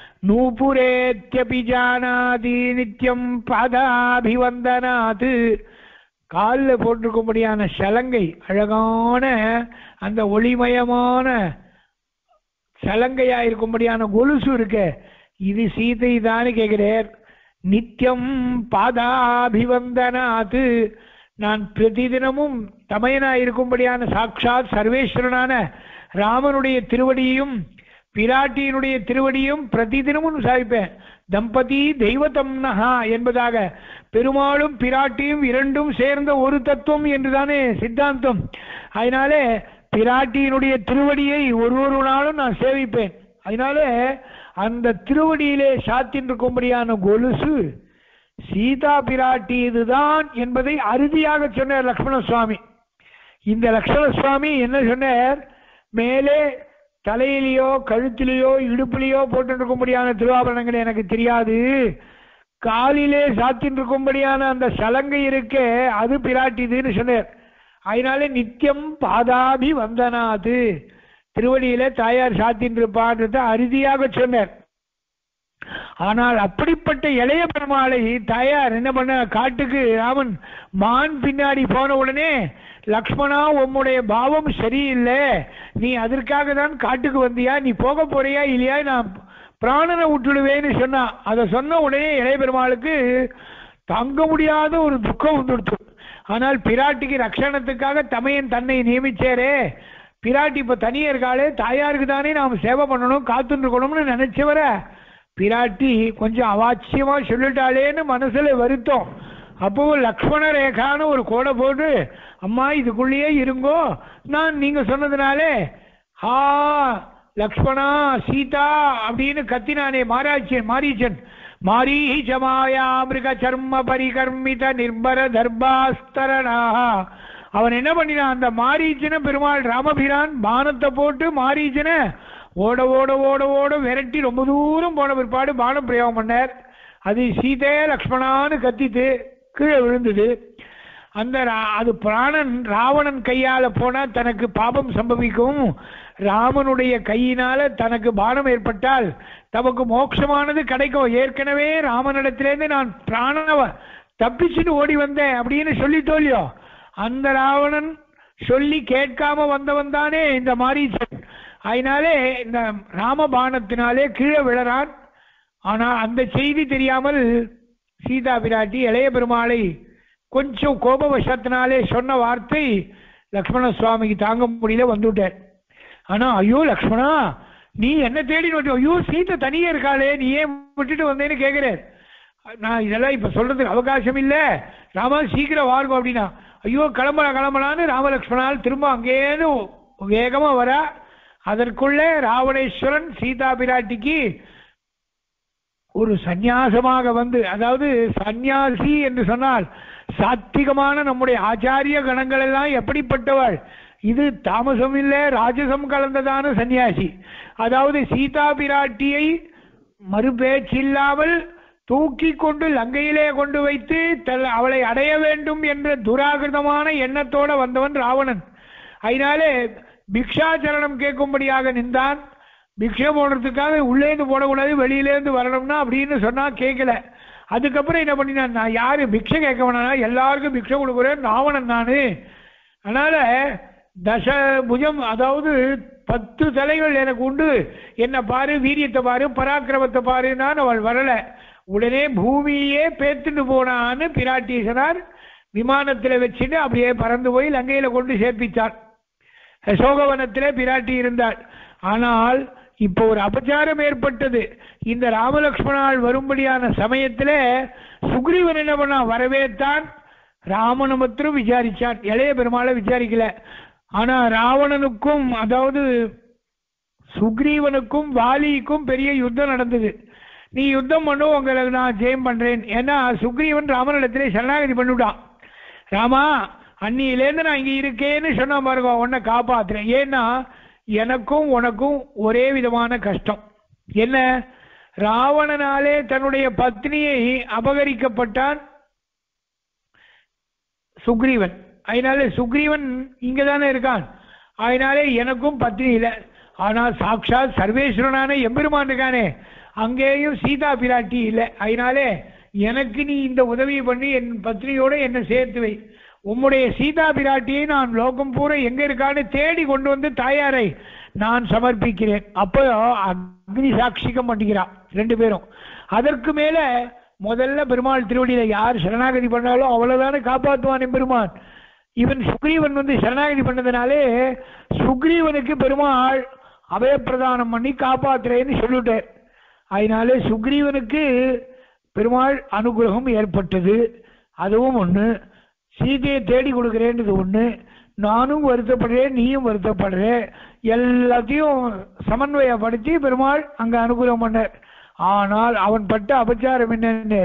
நூபுரேத்யபிஜானாதி நித்யம் பாதாபிவந்தனாது, காலில் போட்டிருக்கும்படியான சலங்கை, அழகான அந்த ஒளிமயமான சலங்கையா இருக்கும்படியான கொலுசு இருக்க, இது சீதை தானே கேட்கிறார். நித்தியம் பாதாபிவந்தனாது, நான் பிரதிதினமும் தமையனா இருக்கும்படியான சாட்சாத் சர்வேஸ்வரனான ராமனுடைய திருவடியையும் பிராட்டியினுடைய திருவடியும் பிரதிதினமும் சாதிப்பேன். தம்பதி தெய்வத்தம் நகா என்பதாக பெருமாளும் பிராட்டியும் இரண்டும் சேர்ந்த ஒரு தத்துவம் என்றுதானே சித்தாந்தம். அதனாலே பிராட்டியினுடைய திருவடியை ஒரு நாளும் நான் சேவிப்பேன். அதனால அந்த திருவடியிலே சாத்தின் இருக்கும்படியான கொலுசு சீதா பிராட்டி இதுதான் என்பதை அறுதியாக சொன்னார் லக்ஷ்மண சுவாமி. இந்த லக்ஷ்மண சுவாமி என்ன சொன்னார், மேலே தலையிலேயோ கழுத்திலேயோ இடுப்பிலேயோ போட்டிருக்கும்படியான திருவாபரணங்கள் எனக்கு தெரியாது, காலிலே சாத்தின்றிருக்கும்படியான அந்த சலங்கை இருக்கே அது பிராட்டிதுன்னு சொன்னார். அதனால நித்தியம் பாதாபி வந்தனாது, திருவடியில தாயார் சாத்தின்றிருப்பான்றத அறுதியாக சொன்னார். ஆனால் அப்படிப்பட்ட இளைய பெருமாளை தாயார் என்ன பண்ண, காட்டுக்கு ராமன் மான் பின்னாடி போன உடனே, லக்ஷ்மணா உம்முடைய பாவம் சரியில்லை, நீ அதற்காக தான் காட்டுக்கு வந்தியா, நீ போக போறியா இல்லையா, நான் பிராணனை விட்டுடுவேன்னு சொன்னா. அதை சொன்ன உடனே இளைய பெருமாளுக்கு தாங்க முடியாத ஒரு துக்கம் வந்துடுத்து. ஆனால் பிராட்டிக்கு ரட்சணத்துக்காக தமையன் தன்னை நியமிச்சாரே, பிராட்டி இப்ப தனியே இருக்காளே, தாயாருக்கு தானே நாம் சேவை பண்ணணும் காத்துட்டு இருக்கணும்னு நினைச்சவர பிராட்டி கொஞ்சம் அவாட்சியமா சொல்லிட்டாளேன்னு மனசுல வருத்தம். அப்போ லக்ஷ்மண ரேகான்னு ஒரு கோடை போட்டு, அம்மா இதுக்குள்ளேயே இருங்கோ, நான் நீங்க சொன்னதுனாலே ஹா லக்ஷ்மணா சீதா அப்படின்னு கத்தினானே மாரீச்சன், மாரீச்சமாயா மிருக சர்ம பரிகர்மித நிர்பர தர்பாஸ்தரணா. அவன் என்ன பண்ணினான், அந்த மாரீச்சனை பெருமாள் ராமபிரான் பானத்தை போட்டு மாரீச்சனை ஓட ஓட ஓட ஓட விரட்டி ரொம்ப தூரம் போன பிற்பாடு பானம் பிரயோகம் பண்ணார். அது சீதே லக்ஷ்மணான்னு கத்திட்டு கீழே விழுந்தது. அந்த அது பிராணன் ராவணன் கையால போனா தனக்கு பாபம் சம்பவிக்கும், ராமனுடைய கையினால தனக்கு பானம் ஏற்பட்டால் தமக்கு மோட்சமானது கிடைக்கும். ஏற்கனவே ராமனிடத்திலேருந்து நான் பிராணவ தப்பிச்சுட்டு ஓடி வந்தேன் அப்படின்னு சொல்லி தோல்லியோ, அந்த ராவணன் சொல்லி கேட்காம வந்தவன் தானே இந்த மாரீச்சன். அதனாலே இந்த ராமபானத்தினாலே கீழே விழறான். ஆனால் அந்த செய்தி தெரியாமல் சீதா பிராட்டி இளைய பெருமாளை கொஞ்சம் கோபவசத்தினாலே சொன்ன வார்த்தை லக்ஷ்மண சுவாமிக்கு தாங்க முடியல, வந்துவிட்டார். ஆனா ஐயோ லக்ஷ்மணா நீ என்ன தேடி வந்து, ஐயோ சீதை தனியே இருக்காளே நீ ஏன் விட்டுட்டு வந்தேன்னு கேட்கிறேன். நான் இதெல்லாம் இப்ப சொல்றதுக்கு அவகாசம் இல்லை, ராமா சீக்கிரம் வாருங்க அப்படின்னா, ஐயோ கிளம்பலான்னு ராமலக்ஷ்மணால் திரும்ப அங்கேன்னு வேகமா வர. அதற்குள்ளே ராவணேஸ்வரன் சீதா பிராட்டிக்கு ஒரு சந்நியாசமாக வந்து, அதாவது சந்நியாசி என்று சொன்னால் சாத்விகமான நம்முடைய ஆச்சாரிய கணங்கள் எல்லாம் எப்படிப்பட்டவள், இது தாமசம் இல்லை ராஜசம் கலந்ததான சன்னியாசி. அதாவது சீதா பிராட்டியை மறுபேச்சில்லாமல் தூக்கி கொண்டு லங்கையிலே கொண்டு வைத்து அவளை அடைய வேண்டும் என்ற துராகிருதமான எண்ணத்தோட வந்தவன் ராவணன். அதனாலே பிக்ஷாச்சரணம் கேட்கும்படியாக நின்றான். பிக்ஷை போடுறதுக்காக உள்ளேந்து போடக்கூடாது வெளியிலேருந்து வரணும்னா அப்படின்னு சொன்னா கேட்கல. அதுக்கப்புறம் என்ன பண்ணினான், நான் யாரு பிக்ஷை கேட்க வேணா, எல்லாருக்கும் பிக்ஷை கொடுக்குறேன் ராவணன் நானு. அதனால தசபுஜம், அதாவது 10 தலைகள் எனக்கு உண்டு, என்ன பாரு வீரியத்தை பாரு பராக்கிரமத்தை பாருன்னான். அவள் வரல, உடனே பூமியே பேத்துட்டு போனான்னு பிராட்டீசனார் விமானத்தில் வச்சுட்டு அப்படியே பறந்து போய் லங்கையில கொண்டு சேர்ப்பிச்சார். அசோகவனத்திலே பிராட்டி இருந்தாள். ஆனால் இப்போ ஒரு அபச்சாரம் ஏற்பட்டது. இந்த ராமலக்ஷ்மணால் வரும்படியான சமயத்தில் சுக்ரீவன் என்ன பண்ணா, வரவேற்றான். ராமனை மாத்திரம் விசாரிச்சான், இளைய பெருமாளை விசாரிக்கல. ஆனா ராவணனுக்கும் அதாவது சுக்ரீவனுக்கும் வாலிக்கும் பெரிய யுத்தம் நடந்தது. நீ யுத்தம் பண்ணும், உங்களை நான் ஜெயம் பண்றேன். ஏன்னா சுக்ரீவன் ராமனிடத்திலே சரணாகதி பண்ணிவிட்டான். ராமா அன்னியிலேருந்து நான் இங்க இருக்கேன்னு சொன்னா பாருங்க, உன்னை காப்பாத்துறேன். ஏன்னா எனக்கும் உனக்கும் ஒரே விதமான கஷ்டம். என்ன, ராவணனாலே தன்னுடைய பத்னியை அபகரிக்கப்பட்டான் சுக்ரீவன். அதனால சுக்ரீவன் இங்கதானே இருக்கான். அதனாலே எனக்கும் பத்னி இல்லை. ஆனால் சாட்சாத் சர்வேஸ்வரனான எம்பெருமான் இருக்கானே, அங்கேயும் சீதா பிராட்டி இல்லை. அதனாலே எனக்கு நீ இந்த உதவியை பண்ணி என் பத்னியோட என்னை சேர்த்து வை. உம்முடைய சீதா பிராட்டியை நான் லோகம் பூரா எங்க இருக்கான்னு தேடி கொண்டு வந்து தாயாரை நான் சமர்ப்பிக்கிறேன். அப்போ அக்னி சாட்சிகம் பண்ணிக்கிறான் 2 பேரும். அதற்கு மேல முதல்ல பெருமாள் திருவடியில யார் சரணாகதி பண்ணாலும் அவ்வளவுதானே காப்பாற்றுவான் எம்பெருமான். இவன் சுக்ரீவன் வந்து சரணாகதி பண்ணதுனாலே சுக்ரீவனுக்கு பெருமாள் அபயப்பிரதானம் பண்ணி காப்பாற்றுறேன்னு சொல்லிட்டார். அதனாலே சுக்ரீவனுக்கு பெருமாள் அனுகிரகம் ஏற்பட்டது. அதுவும் ஒண்ணு. சீதையை தேடி கொடுக்கிறேன்றது ஒண்ணு. நானும் வருத்தப்படுறேன், நீயும் வருத்தப்படுற, எல்லாத்தையும் சமன்வயப்படுத்தி பெருமாள் அங்க அனுகிரகம் பண்ணார். ஆனால் அவன் பட்ட அபச்சாரம் என்ன,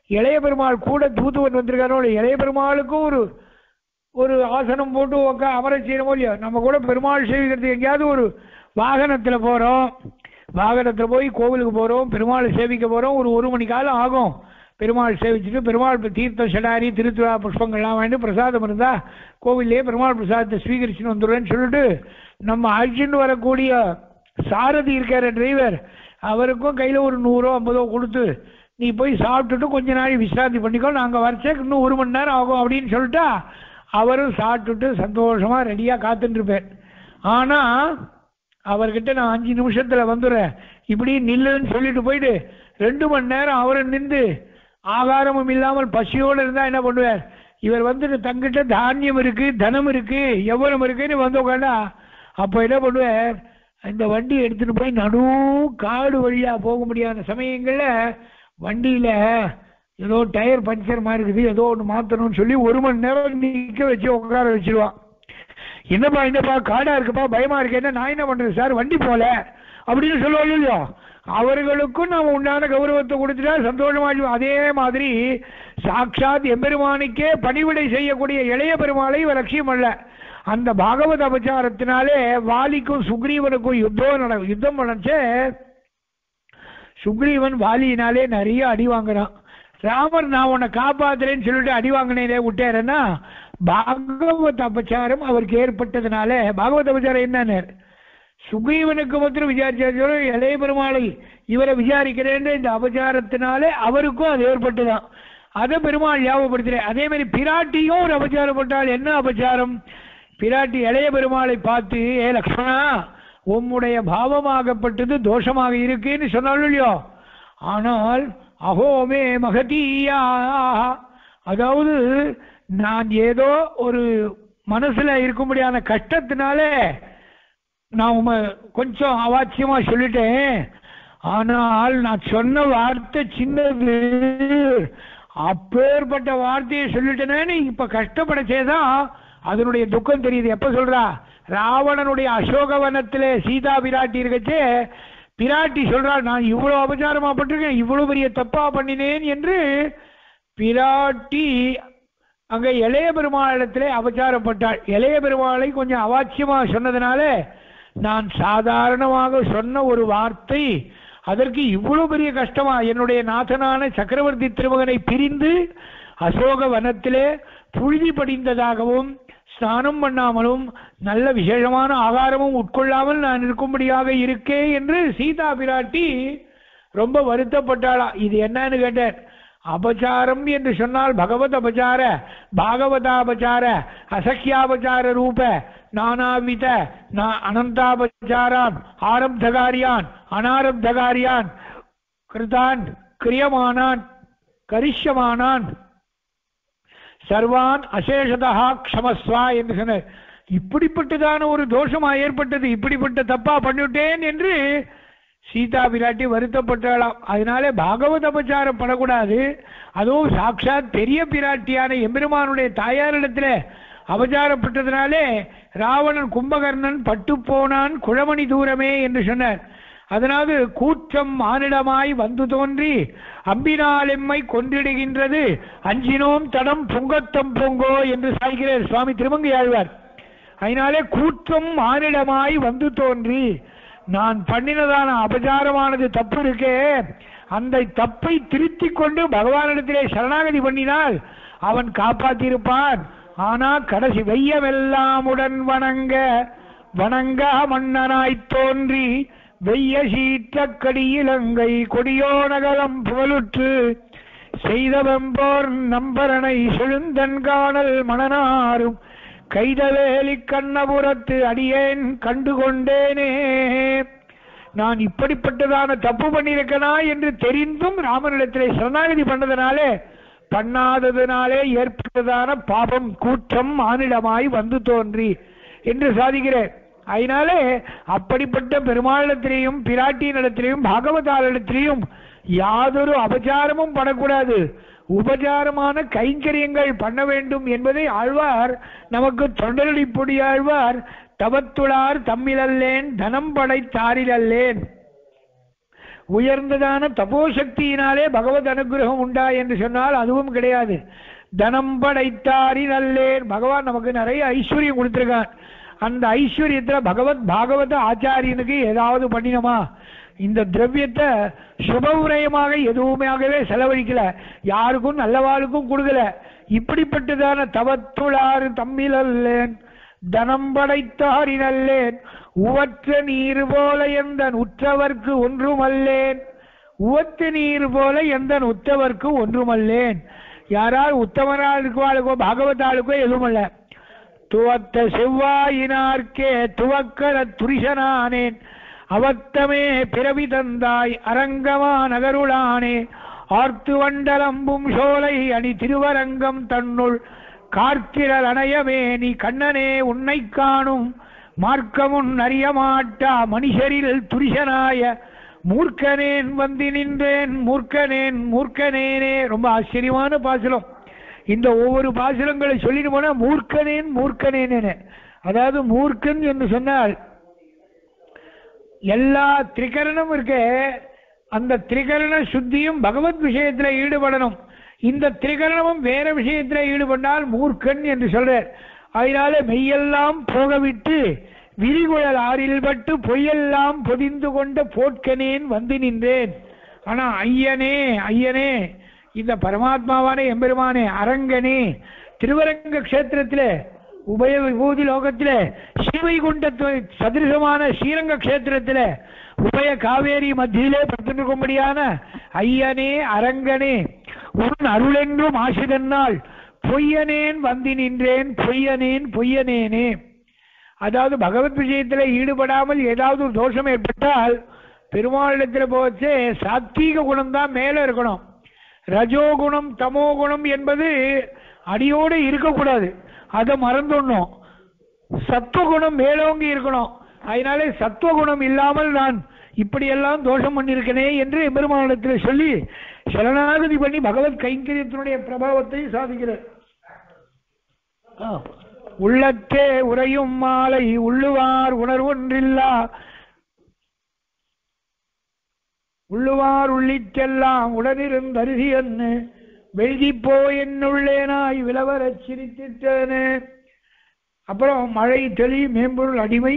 இளைய பெருமாள் கூட தூதுவன் வந்திருக்காரோ, இளைய பெருமாளுக்கும் ஒரு ஆசனம் போட்டு அமர செய்யணுமோ இல்லையோ. நம்ம கூட பெருமாள் சேவிக்கிறது எங்கேயாவது ஒரு வாகனத்தில் போகிறோம், வாகனத்தில் போய் கோவிலுக்கு போகிறோம், பெருமாளை சேவிக்க போகிறோம், ஒரு மணி காலம் ஆகும். பெருமாள் சேவிச்சுட்டு பெருமாள் தீர்த்த சடாரி திருத்துவா புஷ்பங்கள்லாம் வாங்கிட்டு பிரசாதம் இருந்தால் கோவிலே பெருமாள் பிரசாதத்தை ஸ்வீகரிச்சுன்னு வந்துடுவேன்னு சொல்லிட்டு நம்ம அழைச்சிட்டு வரக்கூடிய சாரதி இருக்கார டிரைவர், அவருக்கும் கையில் ஒரு 100 50 கொடுத்து நீ போய் சாப்பிட்டுட்டு கொஞ்ச நாள் விசிராந்தி பண்ணிக்கோ, நாங்கள் வரைச்சேக்கு இன்னும் 1 மணி நேரம் ஆகும் அப்படின்னு சொல்லிட்டா அவரும் சாப்பிட்டுட்டு சந்தோஷமாக ரெடியாக காத்துட்டுருப்பேன். ஆனால் அவர்கிட்ட நான் 5 நிமிஷத்தில் வந்துடுறேன் இப்படி நில்லுன்னு சொல்லிட்டு போயிட்டு 2 மணி நேரம் அவரை நின்று ஆகாரமும் இல்லாமல் பசியோடு இருந்தால் என்ன பண்ணுவார்? இவர் வந்துட்டு தங்கிட்ட தானியம் இருக்குது, தனம் இருக்குது, எவ்வளவு இருக்குன்னு வந்து உட்காண்டா அப்போ என்ன பண்ணுவார்? இந்த வண்டி எடுத்துகிட்டு போய் நடு காடு வழியாக போக முடியாத சமயங்களில் வண்டியில் ஏதோ டயர் பஞ்சர் மாதிரி இருக்குது, ஏதோ ஒன்று மாற்றணும்னு சொல்லி 1 மணி நேரம் நிற்க வச்சு உட்கார வச்சிருவான். என்னப்பா காடாக இருக்குப்பா, பயமாக இருக்கேன்னா நான் என்ன பண்ணுறது சார், வண்டி போல அப்படின்னு சொல்லுவாங்க இல்லையோ. அவர்களுக்கும் நாம் உண்டான கௌரவத்தை கொடுத்துட்டா சந்தோஷமாக. அதே மாதிரி சாட்சாத் எம்பெருமானுக்கே பணிவிடை செய்யக்கூடிய இளைய பெருமாளை இவர் லட்சியம் அல்ல. அந்த பாகவத அபச்சாரத்தினாலே வாலிக்கும் சுக்ரீவனுக்கும் யுத்தம் பண்ணச்சே சுக்ரீவன் வாலியினாலே நிறைய அடி வாங்குறான். ராமர் நான் உன்னை காப்பாத்துறேன்னு சொல்லிட்டு அடி வாங்கினே விட்டாருன்னா பாகவத அபச்சாரம் அவருக்கு ஏற்பட்டதுனால. பாகவத அபச்சாரம் என்னன்னு சுக்ரீவனுக்கு மாத்திரம் விசாரிச்சாரு, இளைய பெருமாளை இவரை விசாரிக்கிறேன் இந்த அபச்சாரத்தினாலே அவருக்கும் அது ஏற்பட்டுதான். அதை பெருமாள் ஞாபகப்படுத்துறேன். அதே மாதிரி பிராட்டியும் ஒரு அபச்சாரம் பட்டால். என்ன அபச்சாரம்? பிராட்டி இளைய பெருமாளை பார்த்து ஏ லக்ஷ்மணா உம்முடைய பாவமாகப்பட்டது தோஷமாக இருக்குன்னு சொன்னாலும் இல்லையோ. ஆனால் அகோமே மகதீயா, அதாவது நான் ஏதோ ஒரு மனசுல இருக்கும்படியான கஷ்டத்தினாலே நான் கொஞ்சம் அவாச்சியமா சொல்லிட்டேன். ஆனால் நான் சொன்ன வார்த்தை சின்னது, அப்பேற்பட்ட வார்த்தையை சொல்லிட்டேனேன்னு இப்ப கஷ்டப்பட செய்தான் அதனுடைய துக்கம் தெரியுது. எப்ப சொல்றா? ராவணனுடைய அசோகவனத்திலே சீதா பிராட்டி இருக்கச்சே பிராட்டி சொல்றாள், நான் இவ்வளவு அபச்சாரமா பட்டிருக்கேன், இவ்வளவு பெரிய தப்பா பண்ணினேன் என்று பிராட்டி அங்க இளைய பெருமாளிடத்திலே அபச்சாரப்பட்டாள். இளைய பெருமாளை கொஞ்சம் அவாச்சியமா சொன்னதுனால நான் சாதாரணமாக சொன்ன ஒரு வார்த்தை அதற்கு இவ்வளவு பெரிய கஷ்டமா? என்னுடைய நாதனான சக்கரவர்த்தி திருமகனை பிரிந்து அசோக வனத்திலே புழுதி படிந்ததாகவும் ஸ்நானம் பண்ணாமலும் நல்ல விசேஷமான ஆகாரமும் உட்கொள்ளாமல் நான் இருக்கும்படியாக இருக்கே என்று சீதா பிராட்டி ரொம்ப வருத்தப்பட்டாளா. இது என்னன்னு கேட்டார். அபச்சாரம் என்று சொன்னால் பகவத் அபச்சார, பாகவதாபச்சார, அசக்கியாபச்சார ரூப நானாவித அனந்தாபச்சாரான் ஆரப்தகாரியான் அனாரப்தகாரியான் கிருதான் கிரியமானான் கரிஷ்யமானான் சர்வான் அசேஷதா க்ஷமஸ்வா என்று சொன்னார். இப்படிப்பட்டதான ஒரு தோஷமா ஏற்பட்டது, இப்படிப்பட்ட தப்பா பண்ணிவிட்டேன் என்று சீதா பிராட்டி வருத்தப்பட்டாளாம். அதனாலே பாகவத அபச்சாரம் படக்கூடாது. அதுவும் சாட்சாத் பெரிய பிராட்டியான எம்பெருமானுடைய தாயாரிடத்துல அபச்சாரப்பட்டதுனாலே ராவணன் கும்பகர்ணன் பட்டு போனான் குழமணி தூரமே என்று சொன்னார். அதனாவது கூற்றம் மானிடமாய் வந்து தோன்றி அம்பினால் எம்மை கொன்றிடுகின்றது அஞ்சினோம் தடம் பொங்கத்தம் பொங்கோ என்று சாய்கிறார் சுவாமி திருமங்கை ஆழ்வார். அதனாலே கூற்றம் மானிடமாய் வந்து தோன்றி நான் பண்ணினதான அபச்சாரமானது தப்பு இருக்கே, அந்த தப்பை திருத்தி கொண்டு பகவானிடத்திலே சரணாகதி பண்ணினால் அவன் காப்பாற்றியிருப்பான். ஆனா கடைசி வெய்யமெல்லாமுடன் வணங்க வணங்க மன்னனாய் தோன்றி வெய்ய சீற்றக்கடி இலங்கை கொடியோ நகலம் புகழுற்று செய்தவெம்போர் நம்பரனை செழுந்தன் காணல் மணனாரும் கைதவேலி கண்ணபுரத்து அடியேன் கண்டுகொண்டேனே. நான் இப்படிப்பட்டதான தப்பு பண்ணியிருக்கனா என்று தெரிந்தும் ராமனிடத்திலே சரணாகதி பண்ணாததுனாலே ஏற்பட்டதான பாபம் கூற்றம் மானிடமாய் வந்து தோன்றி என்று சாதிக்கிறேன். அதனாலே அப்படிப்பட்ட பெருமாளிடத்திலேயும் பிராட்டியினிடத்திலேயும் பாகவதாரிடத்திலேயும் யாதொரு அபச்சாரமும் படக்கூடாது, உபச்சாரமான கைங்கரியங்கள் பண்ண வேண்டும் என்பதை ஆழ்வார் நமக்கு தொண்டரடிப்பொடி ஆழ்வார் தவத்துளார் தம்மிலல்லேன் தனம் படைத்தாரிலல்லேன் உயர்ந்ததான தபோசக்தியினாலே பகவத் அனுகிரகம் உண்டா என்று சொன்னால் அதுவும் கிடையாது. தனம் படைத்தாரி நல்லேன். பகவான் நமக்கு நிறைய ஐஸ்வர்யம் கொடுத்திருக்கான். அந்த ஐஸ்வர்யத்துல பகவத் பாகவத ஆச்சாரியனுக்கு ஏதாவது பண்ணினோமா? இந்த திரவியத்தை சுபவிரயமாக எதுவுமாகவே செலவழிக்கல, யாருக்கும் நல்லவாளுக்கும் கொடுக்கல. இப்படிப்பட்டதான தவத்துளாறு தம்மிலல்லேன் தனம் படைத்தாரி நல்லேன் உவற்ற நீர் போல எந்த உற்றவர்க்கு ஒன்றுமல்லேன். உவற்ற நீர் போல எந்த உற்றவர்க்கு ஒன்றுமல்லேன். யாரால் உத்தமரால் இருக்குவாளுக்கோ பாகவதாளுக்கோ எதுவுமல்ல. துவத்த செவ்வாயினார்க்கே துவக்கர துரிசனானேன் அவத்தமே பிறவி தந்தாய் அரங்கமா நகருளானே ஆர்த்து வண்டலம்பும் சோலை அணி திருவரங்கம் தன்னுள் கார்த்திரல் அணையமே நீ கண்ணனே உன்னை காணும் மார்க்கமுன் அறிய மாட்டா மனுஷரில் துரிசனாய மூர்க்கனேன் வந்து நின்றேன் மூர்க்கனேன் மூர்க்கனேனே. ரொம்ப ஆச்சரியமான பாசுரம். இந்த ஒவ்வொரு பாசுரங்களை சொல்லிட்டு போனா மூர்க்கனேன் மூர்க்கனேனே. அதாவது மூர்க்கன் என்று சொன்னால் எல்லா திரிகரணம் இருக்கே, அந்த திரிகரண சுத்தியும் பகவத் விஷயத்துல ஈடுபடணும். இந்த திரிகரணமும் வேற விஷயத்துல ஈடுபட்டால் மூர்க்கன் என்று சொல்றார். அதனால மெய்யெல்லாம் போகவிட்டு விரிகுழல் ஆறில் பட்டு பொய்யெல்லாம் பொதிந்து கொண்ட போட்கனேன் வந்து நின்றேன். ஆனா ஐயனே ஐயனே இந்த பரமாத்மாவானே எம்பெருமானே அரங்கனே திருவரங்க கஷேத்திரத்தில உபய விபூதி லோகத்தில ஸ்ரீவைகுண்டத்து சதிருஷமான ஸ்ரீரங்க கஷேத்திரத்தில உபய காவேரி மத்தியிலே படுத்திருக்கும்படியான ஐயனே அரங்கனே உன் அருளென்றும் ஆசிதன்னால் பொய்யனேன் வந்து நின்றேன் பொய்யனேன் பொய்யனேனே. அதாவது பகவத் விஷயத்தில் ஈடுபடாமல் ஏதாவது ஒரு தோஷம் ஏற்பட்டால் பெருமாளிடத்தில் போச்சு சாத்வீக குணம் தான் மேல இருக்கணும். ரஜோகுணம் தமோகுணம் என்பது அடியோடு இருக்கக்கூடாது, அதை மறந்துடணும். சத்துவகுணம் மேலோங்கி இருக்கணும். அதனாலே சத்துவகுணம் இல்லாமல் நான் இப்படியெல்லாம் தோஷம் பண்ணியிருக்கனே என்று பெருமாளிடத்தில் சொல்லி சரணாகதி பண்ணி பகவத் கைங்கரியத்தினுடைய பிரபாவத்தை சாதிக்கிறார். உள்ளத்தே உரையும் மாலை உள்ளுவார் உணர்வொன்றில்லா உள்ளுவார் உள்ளிட்டெல்லாம் உடனிருந்தருதி என்று வெழுதிப்போ என்னுள்ளேனாய் விலவரச் சிரித்திட்டேனே. அப்புறம் மழை தெளி மேம்பொருள் அடிமை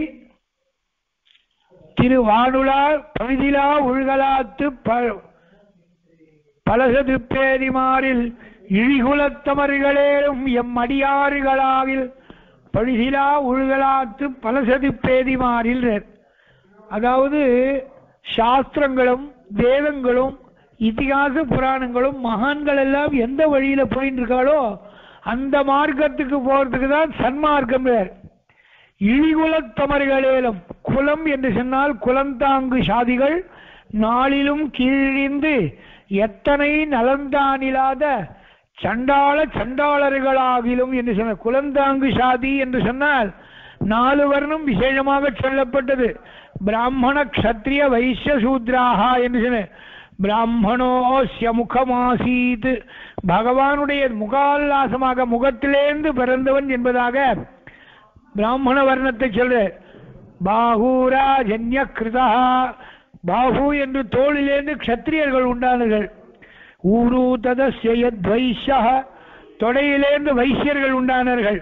திருவானுளார் பழுதிலா உள்களாத்து பலசது பேதிமாறில் இழிகுலத்தமர்களேலும் எம் அடியாறுகளாகில் பழுதிலா உள்களாத்து பலசது பேதிமாறில். அதாவது சாஸ்திரங்களும் வேதங்களும் இதிகாச புராணங்களும் மகான்கள் எல்லாம் எந்த வழியில போயிட்டு இருக்காளோ அந்த மார்க்கத்துக்கு போறதுக்கு தான் சன்மார்க்கம். இழிகுலத்தமர்களேலும் குலம் என்று சொன்னால் குலந்தாங்கு சாதிகள் நாளிலும் கீழிந்து எத்தனை நலந்தானில்லாத சண்டாள சண்டாளர்களாகிலும் என்று சொன்ன குலந்தாங்கு சாதி என்று சொன்னால் 4 வர்ணம் விசேஷமாக சொல்லப்பட்டது. பிராமண க்ஷத்ரிய வைசிய சூத்ராஹா என்று சொன்ன பிராமணோஸ்ய முகமாசீத் பகவானுடைய முகால்லாசமாக முகத்திலேந்து பிறந்தவன் என்பதாக பிராமண வர்ணத்தை சொல்ற. பாகூராஜன்ய கிருதா பாகு என்று தோளிலேந்து க்ஷத்திரியர்கள் உண்டானார்கள். ஊரு ததஸ்யத் வைஷ்யா தொடையிலேந்து வைசியர்கள் உண்டானார்கள்.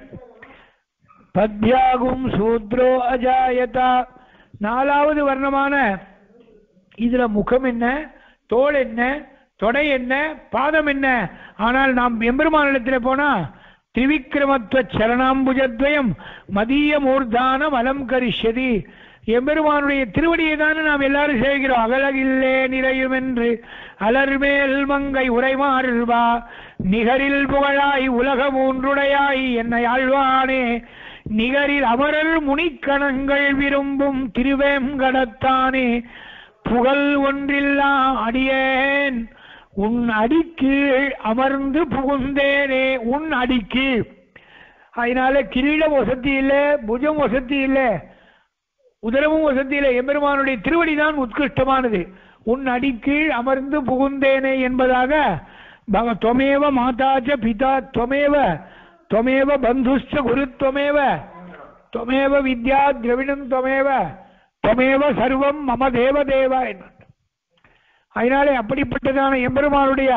பத்யாகும் சூத்ரோ அஜாயதா 4வது வர்ணமான இதுல முகம் என்ன, தோல் என்ன, தொடை என்ன, பாதம் என்ன. ஆனால் நாம் எம்பெருமானிடத்தில் போனா திரிவிக்ரமத்துவ சரணாம்புஜத்வயம் மதிய மூர்தானம் அலம் கரிஷ்யதி. எம்பெருமானுடைய திருவடியை தானே நாம் எல்லாரும் செய்கிறோம். அகலகில்லே நிறையும் என்று அலர்மேல் மங்கை உரைமாறுவா நிகரில் புகழாய் உலக மூன்றுடையாய் என்னை ஆழ்வானே நிகரில் அமரர் முனிக்கணங்கள் விரும்பும் திருவேங்கடத்தானே புகழ் ஒன்றில்லா அடியேன் உன் அடிக்கீழ் அமர்ந்து புகுந்தேனே. உன் அடிக்கீழ் அதனால கிரீடம் வசதி இல்லை, புஜம் வசதி இல்லை, உதரமும் வசதி இல்லை. எம்பெருமானுடைய திருவடிதான் உத்கிருஷ்டமானது. உன் அடிக்கீழ் அமர்ந்து புகுந்தேனே என்பதாக त्वमेव माता च पिता त्वमेव त्वमेव बंधुश्च गुरु त्वमेव विद्या द्रविणं त्वमेव त्वमेव सर्वं मम देव देव. அதனாலே அப்படிப்பட்டதான எம்பெருமானுடைய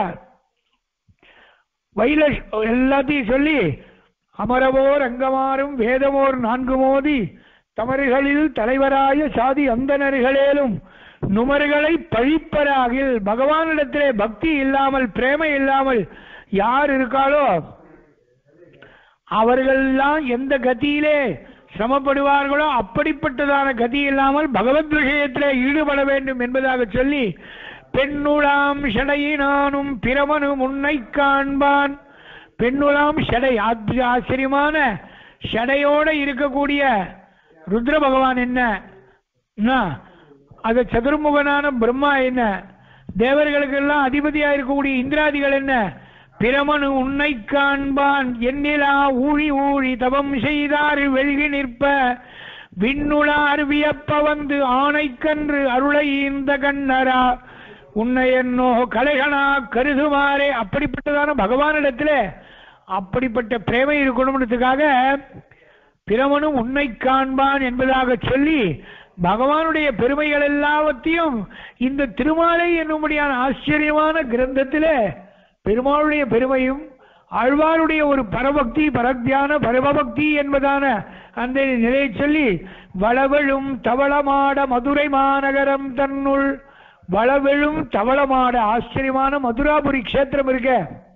வயல எல்லாத்தையும் சொல்லி அமரவோர் அங்கமாறும் வேதமோர் 4 மோதி தமறுகளில் தலைவராய சாதி அந்தனர்களேலும் நுமர்களை பழிப்பராகில். பகவானிடத்திலே பக்தி இல்லாமல் பிரேமை இல்லாமல் யார் இருக்காளோ அவர்களெல்லாம் எந்த கதியிலே சிரமப்படுவார்களோ அப்படிப்பட்டதான கதி இல்லாமல் பகவத் விஷயத்திலே ஈடுபட வேண்டும் என்பதாக சொல்லி பெண்ணுளாம் ஷடையினானும் பிரமனும் உன்னை காண்பான். பெண்ணுளாம் ஷடை ஆச்சரியமான ஷடையோட இருக்கக்கூடிய ருத்ர பகவான் என்ன, அது சதுர்முகனான பிரம்மா என்ன, தேவர்களுக்கெல்லாம் அதிபதியா இருக்கக்கூடிய இந்திராதிகள் என்ன, பிரமனு உன்னை காண்பான். எண்ணிலா ஊழி ஊழி தவம் செய்தார் வெள்கி நிற்ப விண்ணுளார் வியப்ப வந்து ஆணைக்கன்று அருளை இந்த கண்ணரா உன்னை என்னோ கலைகனா கருதுமாறே. அப்படிப்பட்டதான பகவானிடத்திலே அப்படிப்பட்ட பிரேமை இருக்கணும்ன்றதுக்காக பிரமனும் உன்னை காண்பான் என்பதாக சொல்லி பகவானுடைய பெருமைகள் எல்லாவற்றையும் இந்த திருமாலை என்னும்படியான ஆச்சரியமான கிரந்தத்திலே பெருமாளுடைய பெருமையும் ஆழ்வாருடைய ஒரு பரபக்தி பரத்தியான பரமபக்தி என்பதான அந்த நிலையை சொல்லி வளவெழும் தவளமாட மதுரை மாநகரம் தன்னுள் வளவெழும் தவளமாட ஆச்சரியமான மதுராபுரி கஷேத்திரம் இருக்க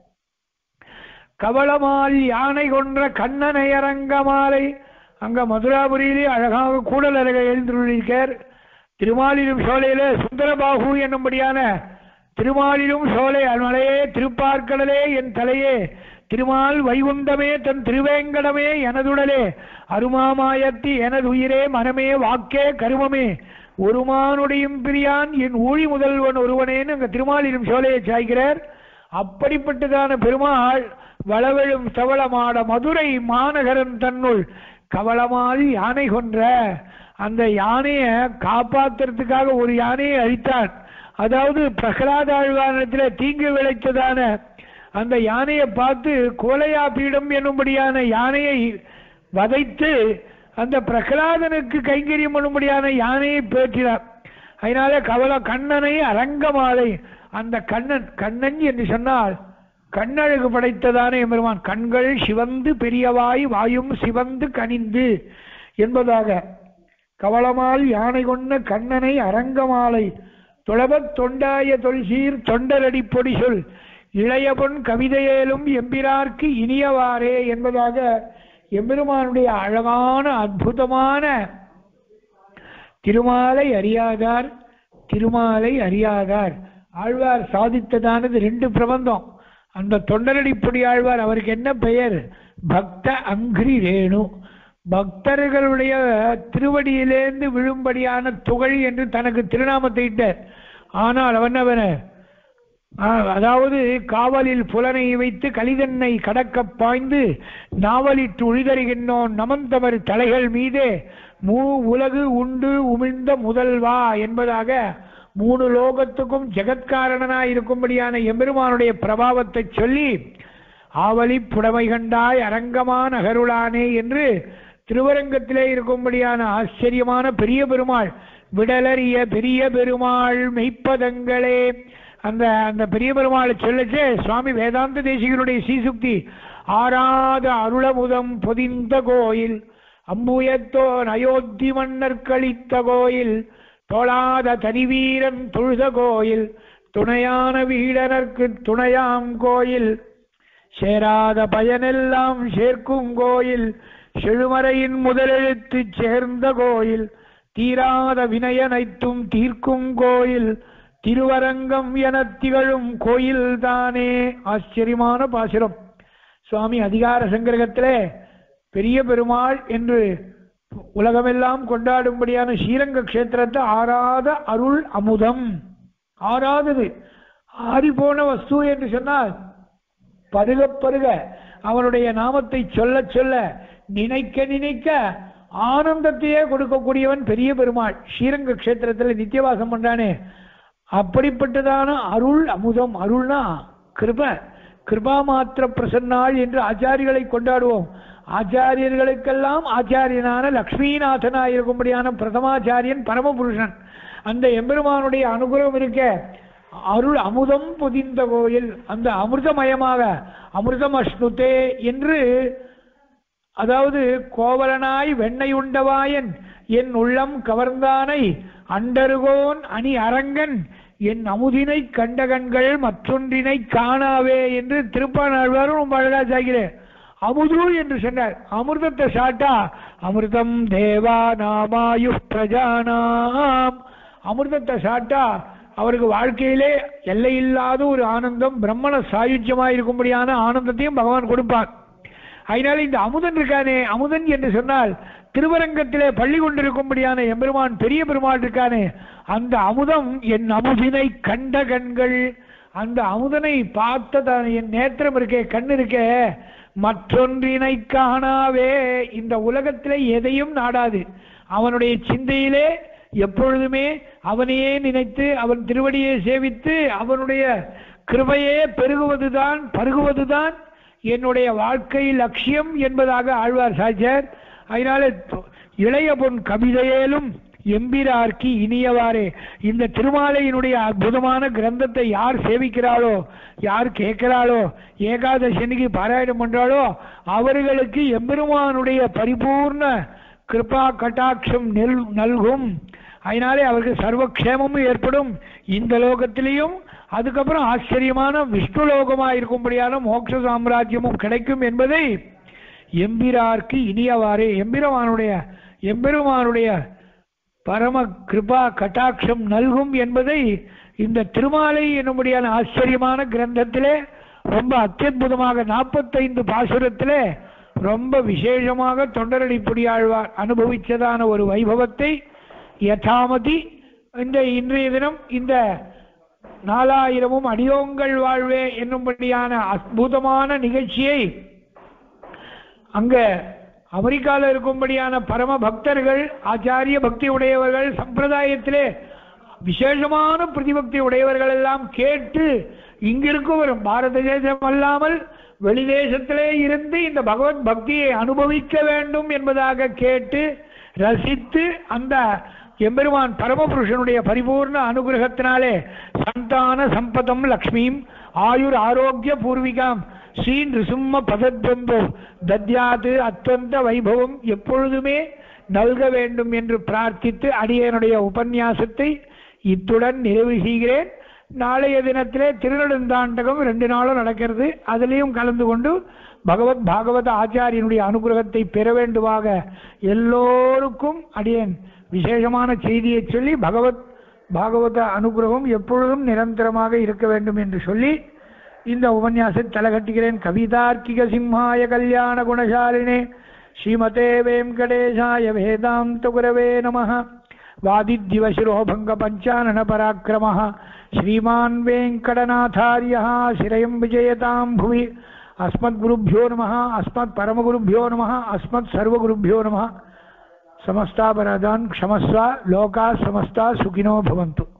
கவளமால் யானை கொன்ற கண்ணனை அரங்கமாலை அங்க மதுராபுரியிலே அழகாக கூடல் அழக எழுந்துள்ளார். திருமாலிலும் சோலையில சுந்தரபாகு என்னும்படியான திருமாலிலும் சோலை மலையே திருப்பார்கடலே என் தலையே திருமால் வைகுண்டமே தன் திருவேங்கடமே எனதுடலே அருமாமாயத்தி எனது உயிரே மனமே வாக்கே கருமமே ஒருமானுடையும் பிரியான் என் ஊழி முதல்வன் ஒருவனேன்னு அங்க திருமாலிலும் சோலையை சாய்கிறார். அப்படிப்பட்டதான பெருமாள் வளவெழும் தவளமாட மதுரை மாநகரன் தன்னுள் கவளமால் யானை கொன்ற அந்த யானையை காப்பாத்துறதுக்காக ஒரு யானையை அழித்தான். அதாவது பிரகலாத ஆழ்வானத்தில் தீங்கு விளைத்ததான அந்த யானையை பார்த்து கோலையா பீடம் என்னும்படியான யானையை வதைத்து அந்த பிரகலாதனுக்கு கைங்கரியம் பண்ணும்படியான யானையை பேற்றினார். அதனால கண்ணனை அரங்கமாலை அந்த கண்ணன் என்று சொன்னால் கண்ணழகு படைத்ததான எம்பெருமான். கண்கள் சிவந்து பெரியவாய் வாயும் சிவந்து கனிந்து என்பதாக கவளமால் யானை கொண்ட கண்ணனை அரங்கமாலை தொழபத் தொண்டாய தொல்சீர் தொண்டரடி பொடி சொல் இளைய பொன் கவிதையேலும் எம்பிரார்க்கு இனியவாறே என்பதாக எம்பெருமானுடைய அழகான அற்புதமான திருமாலை அறியாதார் திருமாலை அறியாதார். ஆழ்வார் சாதித்ததானது 2 பிரபந்தம். அந்த தொண்டரடிப்பொடி ஆழ்வார் அவருக்கு என்ன பெயர்? பக்த அங்கிரி ரேணு. பக்தர்களுடைய திருவடியிலேந்து விழும்படியான துகள் என்று தனக்கு திருநாமத்தை இட்டார். ஆனால் அவன் அதாவது காவலில் புலனை வைத்து கலிதன்னை கடக்க பாய்ந்து நாவலிட்டு ஒழிதருகின்றோன் நமந்தவர் தலைகள் மீதே உலகு உண்டு உமிழ்ந்த முதல்வா என்பதாக 3 லோகத்துக்கும் ஜெகத்காரணனாய் இருக்கும்படியான எம்பெருமானுடைய பிரபாவத்தை சொல்லி ஆவலி புடமை கண்டாய் அரங்கமான நகருளானே என்று திருவரங்கத்திலே இருக்கும்படியான ஆச்சரியமான பெரிய பெருமாள் விடலறிய பெரிய பெருமாள் மெய்ப்பதங்களே அந்த பெரிய பெருமாளை சொல்லச்சே சுவாமி வேதாந்த தேசிகனுடைய ஸ்ரீசுக்தி ஆராத அருளமுதம் பொதிந்த கோயில் அம்புயத்தோன் அயோத்தி மன்னர் கழித்த கோயில் தோளாத தனிவீரன் தொழுத கோயில் துணையான வீடனர்க்கு துணையாம் கோயில் சேராத பயனெல்லாம் சேர்க்கும் கோயில் செழுமறையின் முதலெழுத்து சேர்ந்த கோயில் தீராத வினயனைத்தும் தீர்க்கும் கோயில் திருவரங்கம் என திகழும் கோயில் தானே. ஆச்சரியமான பாசுரம். சுவாமி அதிகார சங்கிரகத்திலே பெரிய பெருமாள் என்று உலகமெல்லாம் கொண்டாடும்படியான ஸ்ரீரங்க கஷேத்திரத்தை ஆராத அருள் அமுதம். ஆராதது ஆறி போன வஸ்து என்று சொன்னால் பருக பருக அவனுடைய நாமத்தை சொல்ல சொல்ல நினைக்க நினைக்க ஆனந்தத்தையே கொடுக்கக்கூடியவன் பெரிய பெருமாள். ஸ்ரீரங்க கஷேத்திரத்தில் நித்தியவாசம் பண்றானே அப்படிப்பட்டதான அருள் அமுதம். அருள்னா கிருப, கிருபா மாத்திர பிரசன்னாள் என்று ஆச்சாரிகளை கொண்டாடுவோம். ஆச்சாரியர்களுக்கெல்லாம் ஆச்சாரியனான லக்ஷ்மிநாதனாய் இருக்கும்படியான பிரதமாச்சாரியன் பரமபுருஷன். அந்த எம்பெருமானுடைய அனுகிரகம் இருக்க அருள் அமுதம் பொதிந்த கோயில், அந்த அமிர்தமயமாக அமிர்தம் அஷ்ணுதே என்று, அதாவது கோவலனாய் வெண்ணை உண்டவாயன் என் உள்ளம் கவர்ந்தானை அண்டருகோன் அணி அரங்கன் என் அமுதினை கண்ட கண்கள் மற்றொன்றினை காணாவே என்று திருப்பாணாழ்வாரும் ரொம்ப அழகா சாகிறேன். அமுது என்று சொன்னார். அமிர்தத்தை சாட்டா அமிர்தம் தேவா நாமாயு பிரஜானாம், அமிர்தத்தை சாட்டா அவருக்கு வாழ்க்கையிலே எல்லையில்லாத ஒரு ஆனந்தம், பிரம்மண சாயுஜ்யமாக இருக்கும்படியான ஆனந்தத்தையும் பகவான் கொடுப்பான். அதனால இந்த அமுதன் இருக்கானே, அமுதன் என்று சொன்னால் திருவரங்கத்திலே பள்ளி கொண்டிருக்கும்படியான எம்பெருமான் பெரிய பெருமாள் இருக்கானே, அந்த அமுதம் என் அமுதினை கண்ட கண்கள், அந்த அமுதனை பார்த்த என் நேத்திரம் இருக்கே, கண் இருக்கே, மற்றொன்றினை காணாவே, இந்த உலகத்திலே எதையும் நாடாது, அவனுடைய சிந்தையிலே எப்பொழுதுமே அவனையே நினைத்து அவன் திருவடியை சேவித்து அவனுடைய கிருபையே பெருகுவதுதான் பருகுவதுதான் என்னுடைய வாழ்க்கை லட்சியம் என்பதாக ஆழ்வார் சாட்சியார். அதனால இளைய பொன் கவிதையிலும் எம்பிரார்க்கு இனியவாறே, இந்த திருமாலையினுடைய அற்புதமான கிரந்தத்தை யார் சேவிக்கிறாளோ, யார் கேட்கிறாளோ, ஏகாதசனிக்கு பாராயணம் பண்றாளோ அவர்களுக்கு எம்பெருமானுடைய பரிபூர்ண கிருபா கட்டாட்சம் நல்கும். அதனாலே அவருக்கு சர்வக்ஷேமமும் ஏற்படும் இந்த லோகத்திலையும், அதுக்கப்புறம் ஆச்சரியமான விஷ்ணு லோகமாக இருக்கும்படியான மோட்ச சாம்ராஜ்யமும் கிடைக்கும் என்பதை எம்பிரார்க்கு இனியவாறே, எம்பெருமானுடைய பரம கிருபா கட்டாட்சம் நல்கும் என்பதை இந்த திருமாலை என்னும்படியான ஆச்சரியமான கிரந்தத்திலே ரொம்ப அத்தியுதமாக 45 பாசுரத்திலே ரொம்ப விசேஷமாக தொண்டரடிப்புடியாழ்வார் அனுபவிச்சதான ஒரு வைபவத்தை யதாமதி இந்த இன்றைய தினம் இந்த 4000 அடியோங்கள் வாழ்வே என்னும்படியான அற்புதமான நிகழ்ச்சியை அங்க அமெரிக்காவில் இருக்கும்படியான பரம பக்தர்கள், ஆச்சாரிய பக்தி உடையவர்கள், சம்பிரதாயத்திலே விசேஷமான பிரதிபக்தி உடையவர்கள் எல்லாம் கேட்டு இங்கிருக்கும் வரும் பாரத தேசம் அல்லாமல் வெளிதேசத்திலே இருந்து இந்த பகவத் பக்தியை அனுபவிக்க வேண்டும் என்பதாக கேட்டு ரசித்து அந்த எம்பெருமான் பரமபுருஷனுடைய பரிபூர்ண அனுகிரகத்தினாலே சந்தான சம்பதம் லக்ஷ்மியும் ஆயுர் ஆரோக்கிய பூர்விகாம் ஸ்ரீ நிருசிம்ம பதத்வந்தோ தத்யாது அத்வந்த வைபவம் எப்பொழுதுமே நல்க வேண்டும் என்று பிரார்த்தித்து அடியனுடைய உபன்யாசத்தை இத்துடன் நிறைவு செய்கிறேன். நாளைய தினத்திலே திருநெடுந்தாண்டகம் 2 நாளும் நடக்கிறது. அதிலையும் கலந்து கொண்டு பாகவத ஆச்சாரியனுடைய அனுகிரகத்தை பெற வேண்டுமாக எல்லோருக்கும் அடியேன் விசேஷமான செய்தியை சொல்லி பாகவத அனுகிரகம் எப்பொழுதும் நிரந்தரமாக இருக்க வேண்டும் என்று சொல்லி இந்த உபன்யாசத்தை தலைகட்டுகிறேன். கவிதார்க்கிக சிம்ஹாய கல்யாண குணசாலினே ஸ்ரீமதே வேங்கடேசாய வேதாந்த குரவே நமः. வாதித்யவசிரோபங்க பஞ்சானன பராக்கிரமः ஸ்ரீமான் வேங்கடநாதார்யः சிரயம் விஜயதாம் புவி. अस्मद्गुरुभ्यो नमः, अस्मत् परमगुरुभ्यो नमः, अस्मत् सर्वगुरुभ्यो नमः. समस्तापराधान् क्षमस्व. लोकाः समस्ताः सुखिनो भवन्तु.